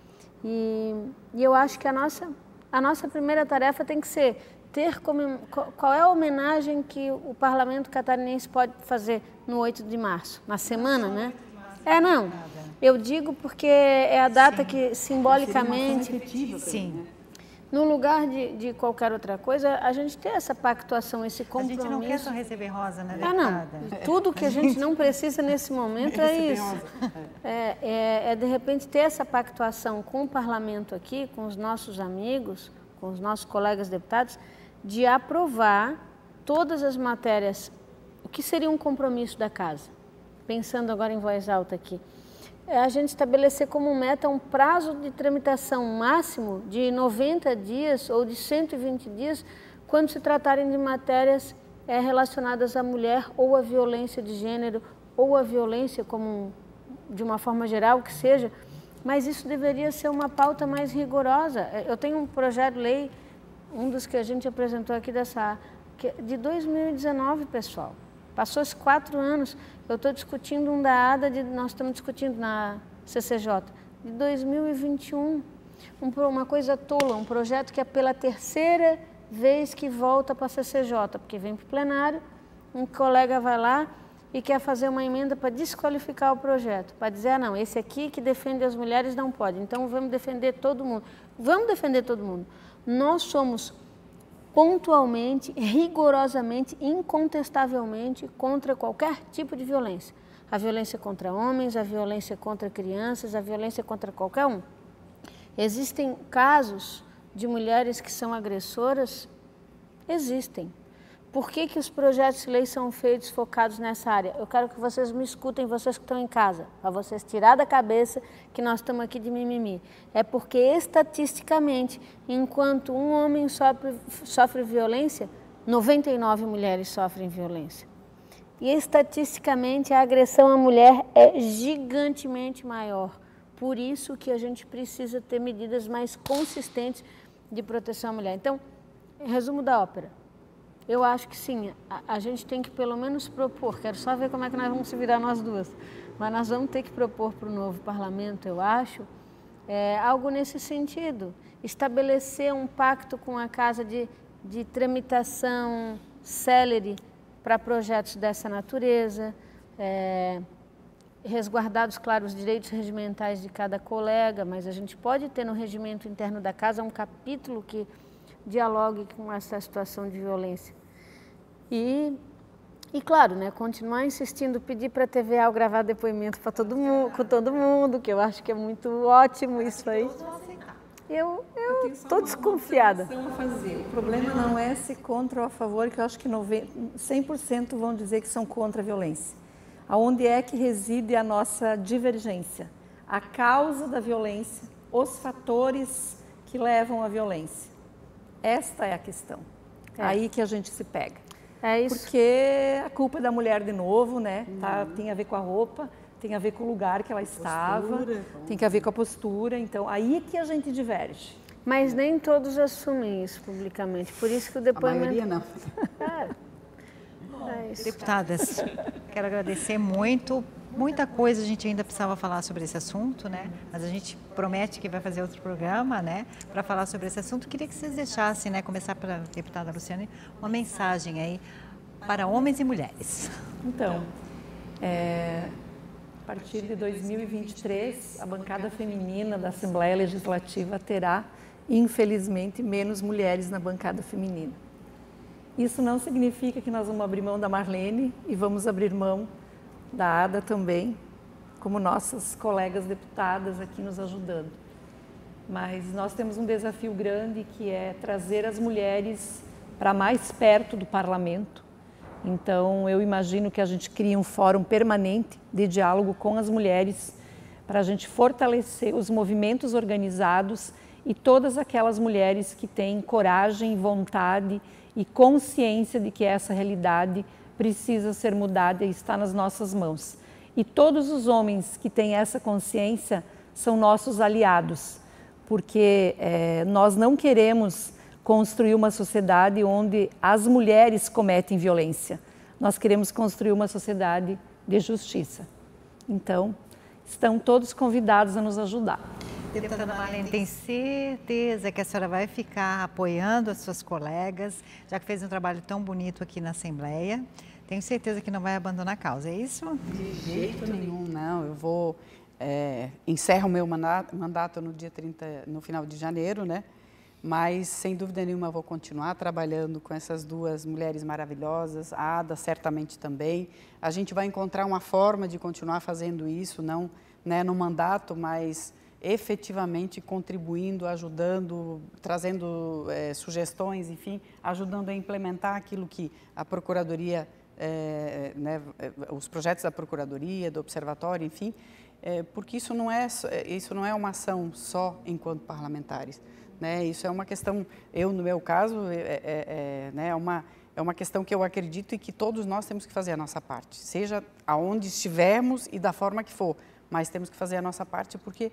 E, e eu acho que a nossa, a nossa primeira tarefa tem que ser ter como, qual é a homenagem que o Parlamento catarinense pode fazer no oito de março, na semana, né? É, não. Eu digo porque é a data Sim. que simbolicamente... Efetiva, Sim. Né? No lugar de, de qualquer outra coisa, a gente tem essa pactuação, esse compromisso. A gente não quer só receber rosa, né, deputada? Ah, não. Tudo que a gente não precisa nesse momento é isso. É, é, é, de repente, ter essa pactuação com o parlamento aqui, com os nossos amigos, com os nossos colegas deputados, de aprovar todas as matérias, o que seria um compromisso da casa. Pensando agora em voz alta aqui. é a gente estabelecer como meta um prazo de tramitação máximo de noventa dias ou de cento e vinte dias, quando se tratarem de matérias é, relacionadas à mulher ou à violência de gênero ou à violência como de uma forma geral que seja, mas isso deveria ser uma pauta mais rigorosa. Eu tenho um projeto de lei, um dos que a gente apresentou aqui dessa, de dois mil e dezenove, pessoal. Passou-se quatro anos, eu estou discutindo um da ADA, de, nós estamos discutindo na C C J, de dois mil e vinte e um, um, uma coisa tola, um projeto que é pela terceira vez que volta para a C C J, porque vem para o plenário, um colega vai lá e quer fazer uma emenda para desqualificar o projeto, para dizer, ah não, esse aqui que defende as mulheres não pode, então vamos defender todo mundo. Vamos defender todo mundo. Nós somos pontualmente, rigorosamente, incontestavelmente contra qualquer tipo de violência. A violência contra homens, a violência contra crianças, a violência contra qualquer um. Existem casos de mulheres que são agressoras? Existem. Por que que os projetos de lei são feitos focados nessa área? Eu quero que vocês me escutem, vocês que estão em casa, para vocês tirar da cabeça que nós estamos aqui de mimimi. É porque, estatisticamente, enquanto um homem sofre, sofre violência, noventa e nove mulheres sofrem violência. E, estatisticamente, a agressão à mulher é gigantemente maior. Por isso que a gente precisa ter medidas mais consistentes de proteção à mulher. Então, resumo da ópera. Eu acho que sim, a, a gente tem que pelo menos propor, quero só ver como é que nós vamos se virar nós duas, mas nós vamos ter que propor para o novo parlamento, eu acho, é, algo nesse sentido, estabelecer um pacto com a Casa de, de tramitação célere para projetos dessa natureza, é, resguardados, claro, os direitos regimentais de cada colega, mas a gente pode ter no regimento interno da Casa um capítulo que dialogue com essa situação de violência. E, e claro, né, continuar insistindo, pedir para a T V A gravar depoimento para todo mundo, com todo mundo, que eu acho que é muito ótimo isso aí. Eu estou desconfiada. A fazer. O problema não é se contra ou a favor, que eu acho que cem por cento vão dizer que são contra a violência. Aonde é que reside a nossa divergência? A causa da violência, os fatores que levam à violência. Esta é a questão. É. Aí que a gente se pega. É isso. Porque a culpa é da mulher de novo, né? Uhum. Tá, tem a ver com a roupa, tem a ver com o lugar que ela estava, postura, tem que a ver com a postura. Então, aí é que a gente diverge. Mas nem todos assumem isso publicamente. Por isso que o depoimento... A maioria não. É. É isso. Deputadas, quero agradecer muito. Muita coisa a gente ainda precisava falar sobre esse assunto, né? Mas a gente promete que vai fazer outro programa, né? Para falar sobre esse assunto. Queria que vocês deixassem, né? Começar para a deputada Luciane, uma mensagem aí para homens e mulheres. Então, é, a partir de dois mil e vinte e três, a bancada feminina da Assembleia Legislativa terá, infelizmente, menos mulheres na bancada feminina. Isso não significa que nós vamos abrir mão da Marlene e vamos abrir mão da ADA também, como nossas colegas deputadas aqui nos ajudando. Mas nós temos um desafio grande que é trazer as mulheres para mais perto do parlamento. Então, eu imagino que a gente crie um fórum permanente de diálogo com as mulheres para a gente fortalecer os movimentos organizados e todas aquelas mulheres que têm coragem, vontade e consciência de que essa realidade precisa ser mudada e está nas nossas mãos. E todos os homens que têm essa consciência são nossos aliados, porque é, nós não queremos construir uma sociedade onde as mulheres cometem violência. Nós queremos construir uma sociedade de justiça. Então, estão todos convidados a nos ajudar. Deputada Marlene, tem certeza que a senhora vai ficar apoiando as suas colegas, já que fez um trabalho tão bonito aqui na Assembleia. Tenho certeza que não vai abandonar a causa, é isso? De jeito nenhum, não. Eu vou... É, encerro o meu mandato, mandato no dia trinta, no final de janeiro, né? Mas, sem dúvida nenhuma, vou continuar trabalhando com essas duas mulheres maravilhosas, a Ada certamente também. A gente vai encontrar uma forma de continuar fazendo isso, não, né, no mandato, mas efetivamente contribuindo, ajudando, trazendo é, sugestões, enfim, ajudando a implementar aquilo que a Procuradoria, é, né, os projetos da Procuradoria, do Observatório, enfim, é, porque isso não, é, isso não é uma ação só enquanto parlamentares. Né? Isso é uma questão, eu no meu caso, é, é, é, né, é, uma, é uma questão que eu acredito e que todos nós temos que fazer a nossa parte, seja aonde estivermos e da forma que for, mas temos que fazer a nossa parte porque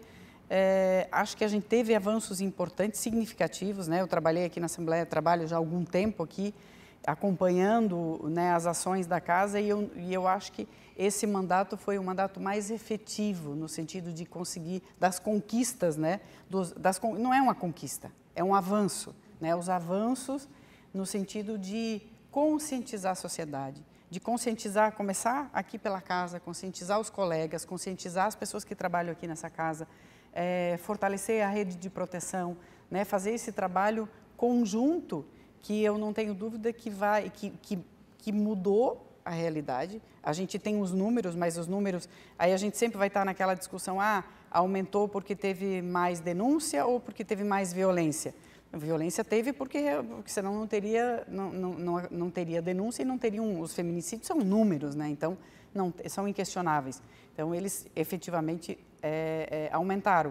é, acho que a gente teve avanços importantes, significativos. Né? Eu trabalhei aqui na Assembleia, trabalho já há algum tempo aqui, acompanhando, né, as ações da casa e eu, e eu acho que esse mandato foi o mandato mais efetivo no sentido de conseguir, das conquistas, né, dos, das, não é uma conquista, é um avanço, né, os avanços no sentido de conscientizar a sociedade, de conscientizar, começar aqui pela casa, conscientizar os colegas, conscientizar as pessoas que trabalham aqui nessa casa, é, fortalecer a rede de proteção, né, fazer esse trabalho conjunto que eu não tenho dúvida que, vai, que, que, que mudou a realidade. A gente tem os números, mas os números, aí a gente sempre vai estar naquela discussão, ah, aumentou porque teve mais denúncia ou porque teve mais violência? A violência teve porque, porque senão não teria, não, não, não, não teria denúncia e não teriam, os feminicídios são números, né? Então não, são inquestionáveis. Então eles efetivamente é, é, aumentaram,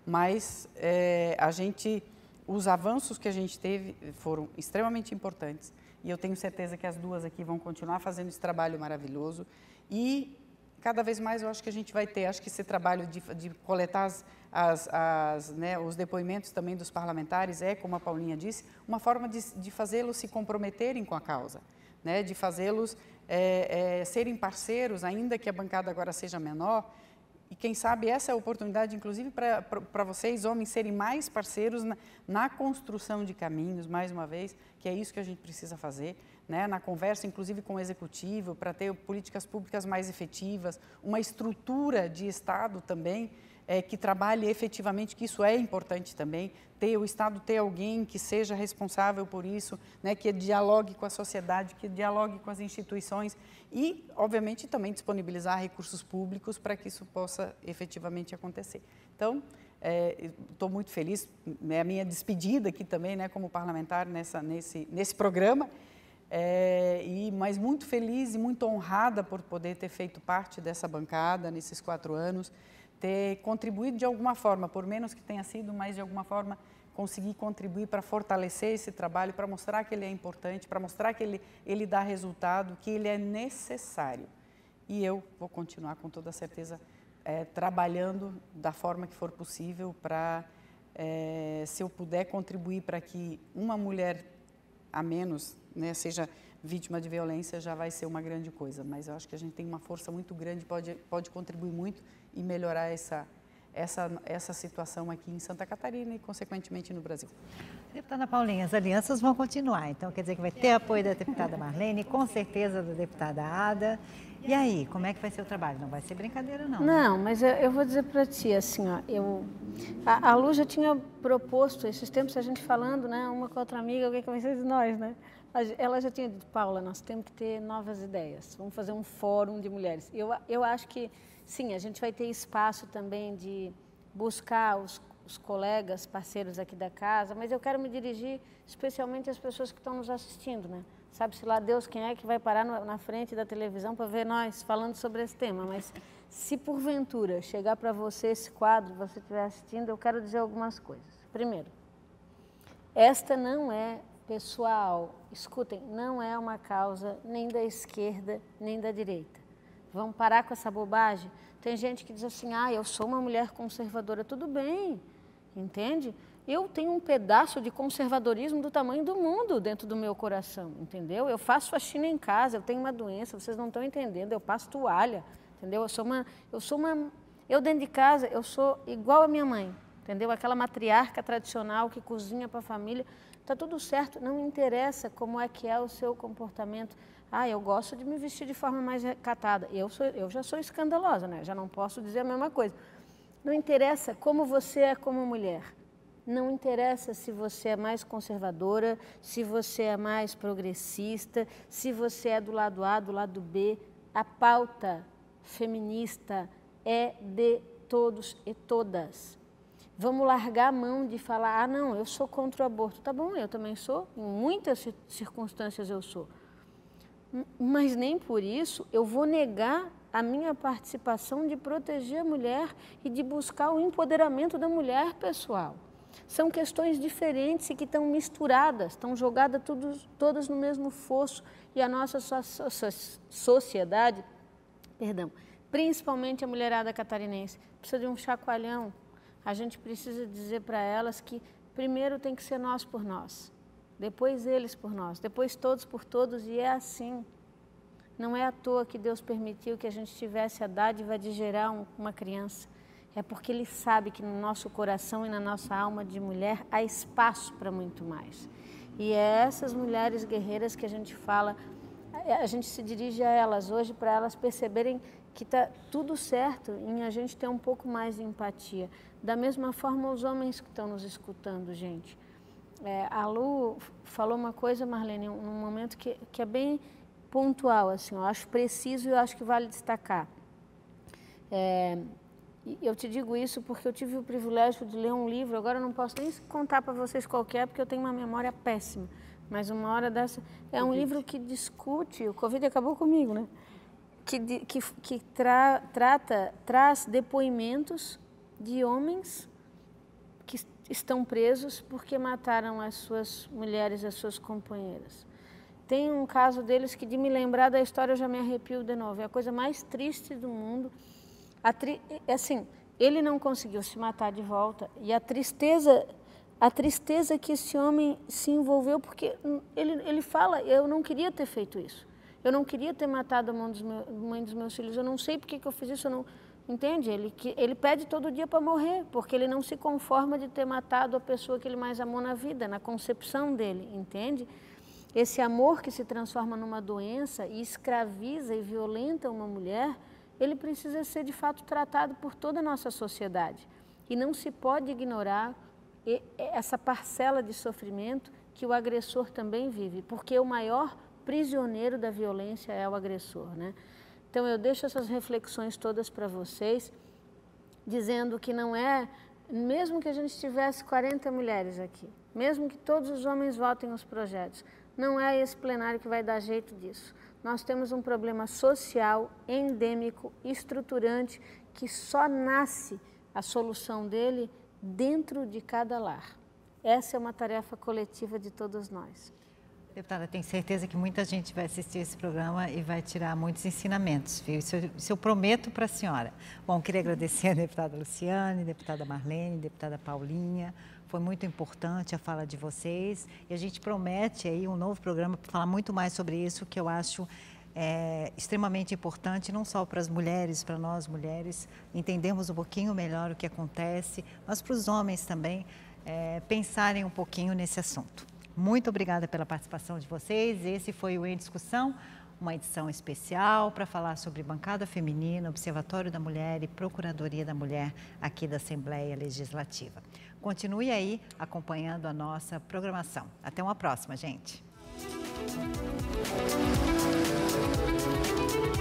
mas é, a gente... Os avanços que a gente teve foram extremamente importantes e eu tenho certeza que as duas aqui vão continuar fazendo esse trabalho maravilhoso e cada vez mais eu acho que a gente vai ter, acho que esse trabalho de, de coletar as, as, as, né, os depoimentos também dos parlamentares é, como a Paulinha disse, uma forma de, de fazê-los se comprometerem com a causa, né, de fazê-los é, é, serem parceiros, ainda que a bancada agora seja menor. E quem sabe essa é a oportunidade, inclusive, para vocês, homens, serem mais parceiros na, na construção de caminhos, mais uma vez, que é isso que a gente precisa fazer, né? Na conversa, inclusive, com o Executivo, para ter políticas públicas mais efetivas, uma estrutura de Estado também, é, que trabalhe efetivamente, que isso é importante também, ter o Estado ter alguém que seja responsável por isso, né, que dialogue com a sociedade, que dialogue com as instituições e, obviamente, também disponibilizar recursos públicos para que isso possa efetivamente acontecer. Então, estou é, muito feliz, é a minha despedida aqui também, né, como parlamentar nessa, nesse, nesse programa, é, e, mas muito feliz e muito honrada por poder ter feito parte dessa bancada nesses quatro anos, ter contribuído de alguma forma, por menos que tenha sido, mas de alguma forma conseguir contribuir para fortalecer esse trabalho, para mostrar que ele é importante, para mostrar que ele, ele dá resultado, que ele é necessário. E eu vou continuar com toda certeza é, trabalhando da forma que for possível para, é, se eu puder contribuir para que uma mulher a menos, né, seja vítima de violência, já vai ser uma grande coisa. Mas eu acho que a gente tem uma força muito grande, pode, pode contribuir muito e melhorar essa, essa, essa situação aqui em Santa Catarina e, consequentemente, no Brasil. Deputada Paulinha, as alianças vão continuar, então quer dizer que vai ter apoio da deputada Marlene, com certeza da deputada Ada. E aí, como é que vai ser o trabalho? Não vai ser brincadeira, não. Não, né? mas eu, eu vou dizer para ti, assim, ó, eu, a, a Lu já tinha proposto, esses tempos a gente falando, né, uma com outra amiga, o que, que vai ser de nós, né? Ela já tinha dito, Paula, nós temos que ter novas ideias, vamos fazer um fórum de mulheres. Eu, eu acho que, sim, a gente vai ter espaço também de buscar os, os colegas, parceiros aqui da casa, mas eu quero me dirigir especialmente às pessoas que estão nos assistindo, né? Sabe-se lá Deus quem é que vai parar no, na frente da televisão para ver nós falando sobre esse tema, mas se porventura chegar para você esse quadro, você estiver assistindo, eu quero dizer algumas coisas. Primeiro, esta não é... Pessoal, escutem, não é uma causa nem da esquerda, nem da direita. Vamos parar com essa bobagem? Tem gente que diz assim, ah, eu sou uma mulher conservadora. Tudo bem, entende? Eu tenho um pedaço de conservadorismo do tamanho do mundo dentro do meu coração, entendeu? Eu faço faxina em casa, eu tenho uma doença, vocês não estão entendendo, eu passo toalha, entendeu? Eu sou uma, eu sou uma, eu dentro de casa, eu sou igual a minha mãe, entendeu? Aquela matriarca tradicional que cozinha para a família. Está tudo certo, não interessa como é que é o seu comportamento. Ah, eu gosto de me vestir de forma mais recatada. Eu, sou, eu já sou escandalosa, né? Já não posso dizer a mesma coisa. Não interessa como você é como mulher. Não interessa se você é mais conservadora, se você é mais progressista, se você é do lado A, do lado B. A pauta feminista é de todos e todas. Vamos largar a mão de falar, ah, não, eu sou contra o aborto. Tá bom, eu também sou, em muitas circunstâncias eu sou. Mas nem por isso eu vou negar a minha participação de proteger a mulher e de buscar o empoderamento da mulher pessoal. São questões diferentes e que estão misturadas, estão jogadas todos, todas no mesmo fosso, e a nossa so so sociedade, perdão, principalmente a mulherada catarinense, precisa de um chacoalhão. A gente precisa dizer para elas que primeiro tem que ser nós por nós, depois eles por nós, depois todos por todos, e é assim. Não é à toa que Deus permitiu que a gente tivesse a dádiva de gerar um, uma criança. É porque Ele sabe que no nosso coração e na nossa alma de mulher há espaço para muito mais. E é essas mulheres guerreiras que a gente fala, a gente se dirige a elas hoje para elas perceberem que está tudo certo em a gente ter um pouco mais de empatia. Da mesma forma, os homens que estão nos escutando, gente. É, a Lu falou uma coisa, Marlene, num momento que, que é bem pontual, assim, eu acho preciso e eu acho que vale destacar. É, eu te digo isso porque eu tive o privilégio de ler um livro, agora eu não posso nem contar para vocês qual que é, porque eu tenho uma memória péssima, mas uma hora dessa... É um livro que discute, o Covid acabou comigo, né? Que, que, que tra, trata, traz depoimentos de homens que estão presos porque mataram as suas mulheres, as suas companheiras. Tem um caso deles que, de me lembrar da história, eu já me arrepio de novo. É a coisa mais triste do mundo. A tri... Assim, ele não conseguiu se matar de volta. E a tristeza, a tristeza que esse homem se envolveu, porque ele, ele fala, eu não queria ter feito isso. Eu não queria ter matado a mãe dos meus, mãe dos meus filhos. Eu não sei por que eu fiz isso, eu não... Entende? Ele, ele pede todo dia para morrer, porque ele não se conforma de ter matado a pessoa que ele mais amou na vida, na concepção dele, entende? Esse amor que se transforma numa doença e escraviza e violenta uma mulher, ele precisa ser de fato tratado por toda a nossa sociedade. E não se pode ignorar essa parcela de sofrimento que o agressor também vive, porque o maior prisioneiro da violência é o agressor, né? Então, eu deixo essas reflexões todas para vocês, dizendo que não é, mesmo que a gente tivesse quarenta mulheres aqui, mesmo que todos os homens votem os projetos, não é esse plenário que vai dar jeito disso. Nós temos um problema social, endêmico, estruturante, que só nasce a solução dele dentro de cada lar. Essa é uma tarefa coletiva de todos nós. Deputada, tenho certeza que muita gente vai assistir esse programa e vai tirar muitos ensinamentos, viu? Isso eu, isso eu prometo para a senhora. Bom, queria agradecer a deputada Luciane, a deputada Marlene, a deputada Paulinha. Foi muito importante a fala de vocês e a gente promete aí um novo programa para falar muito mais sobre isso, que eu acho é, extremamente importante, não só para as mulheres, para nós mulheres, entendermos um pouquinho melhor o que acontece, mas para os homens também é, pensarem um pouquinho nesse assunto. Muito obrigada pela participação de vocês. Esse foi o Em Discussão, uma edição especial para falar sobre bancada feminina, Observatório da Mulher e Procuradoria da Mulher aqui da Assembleia Legislativa. Continue aí acompanhando a nossa programação. Até uma próxima, gente.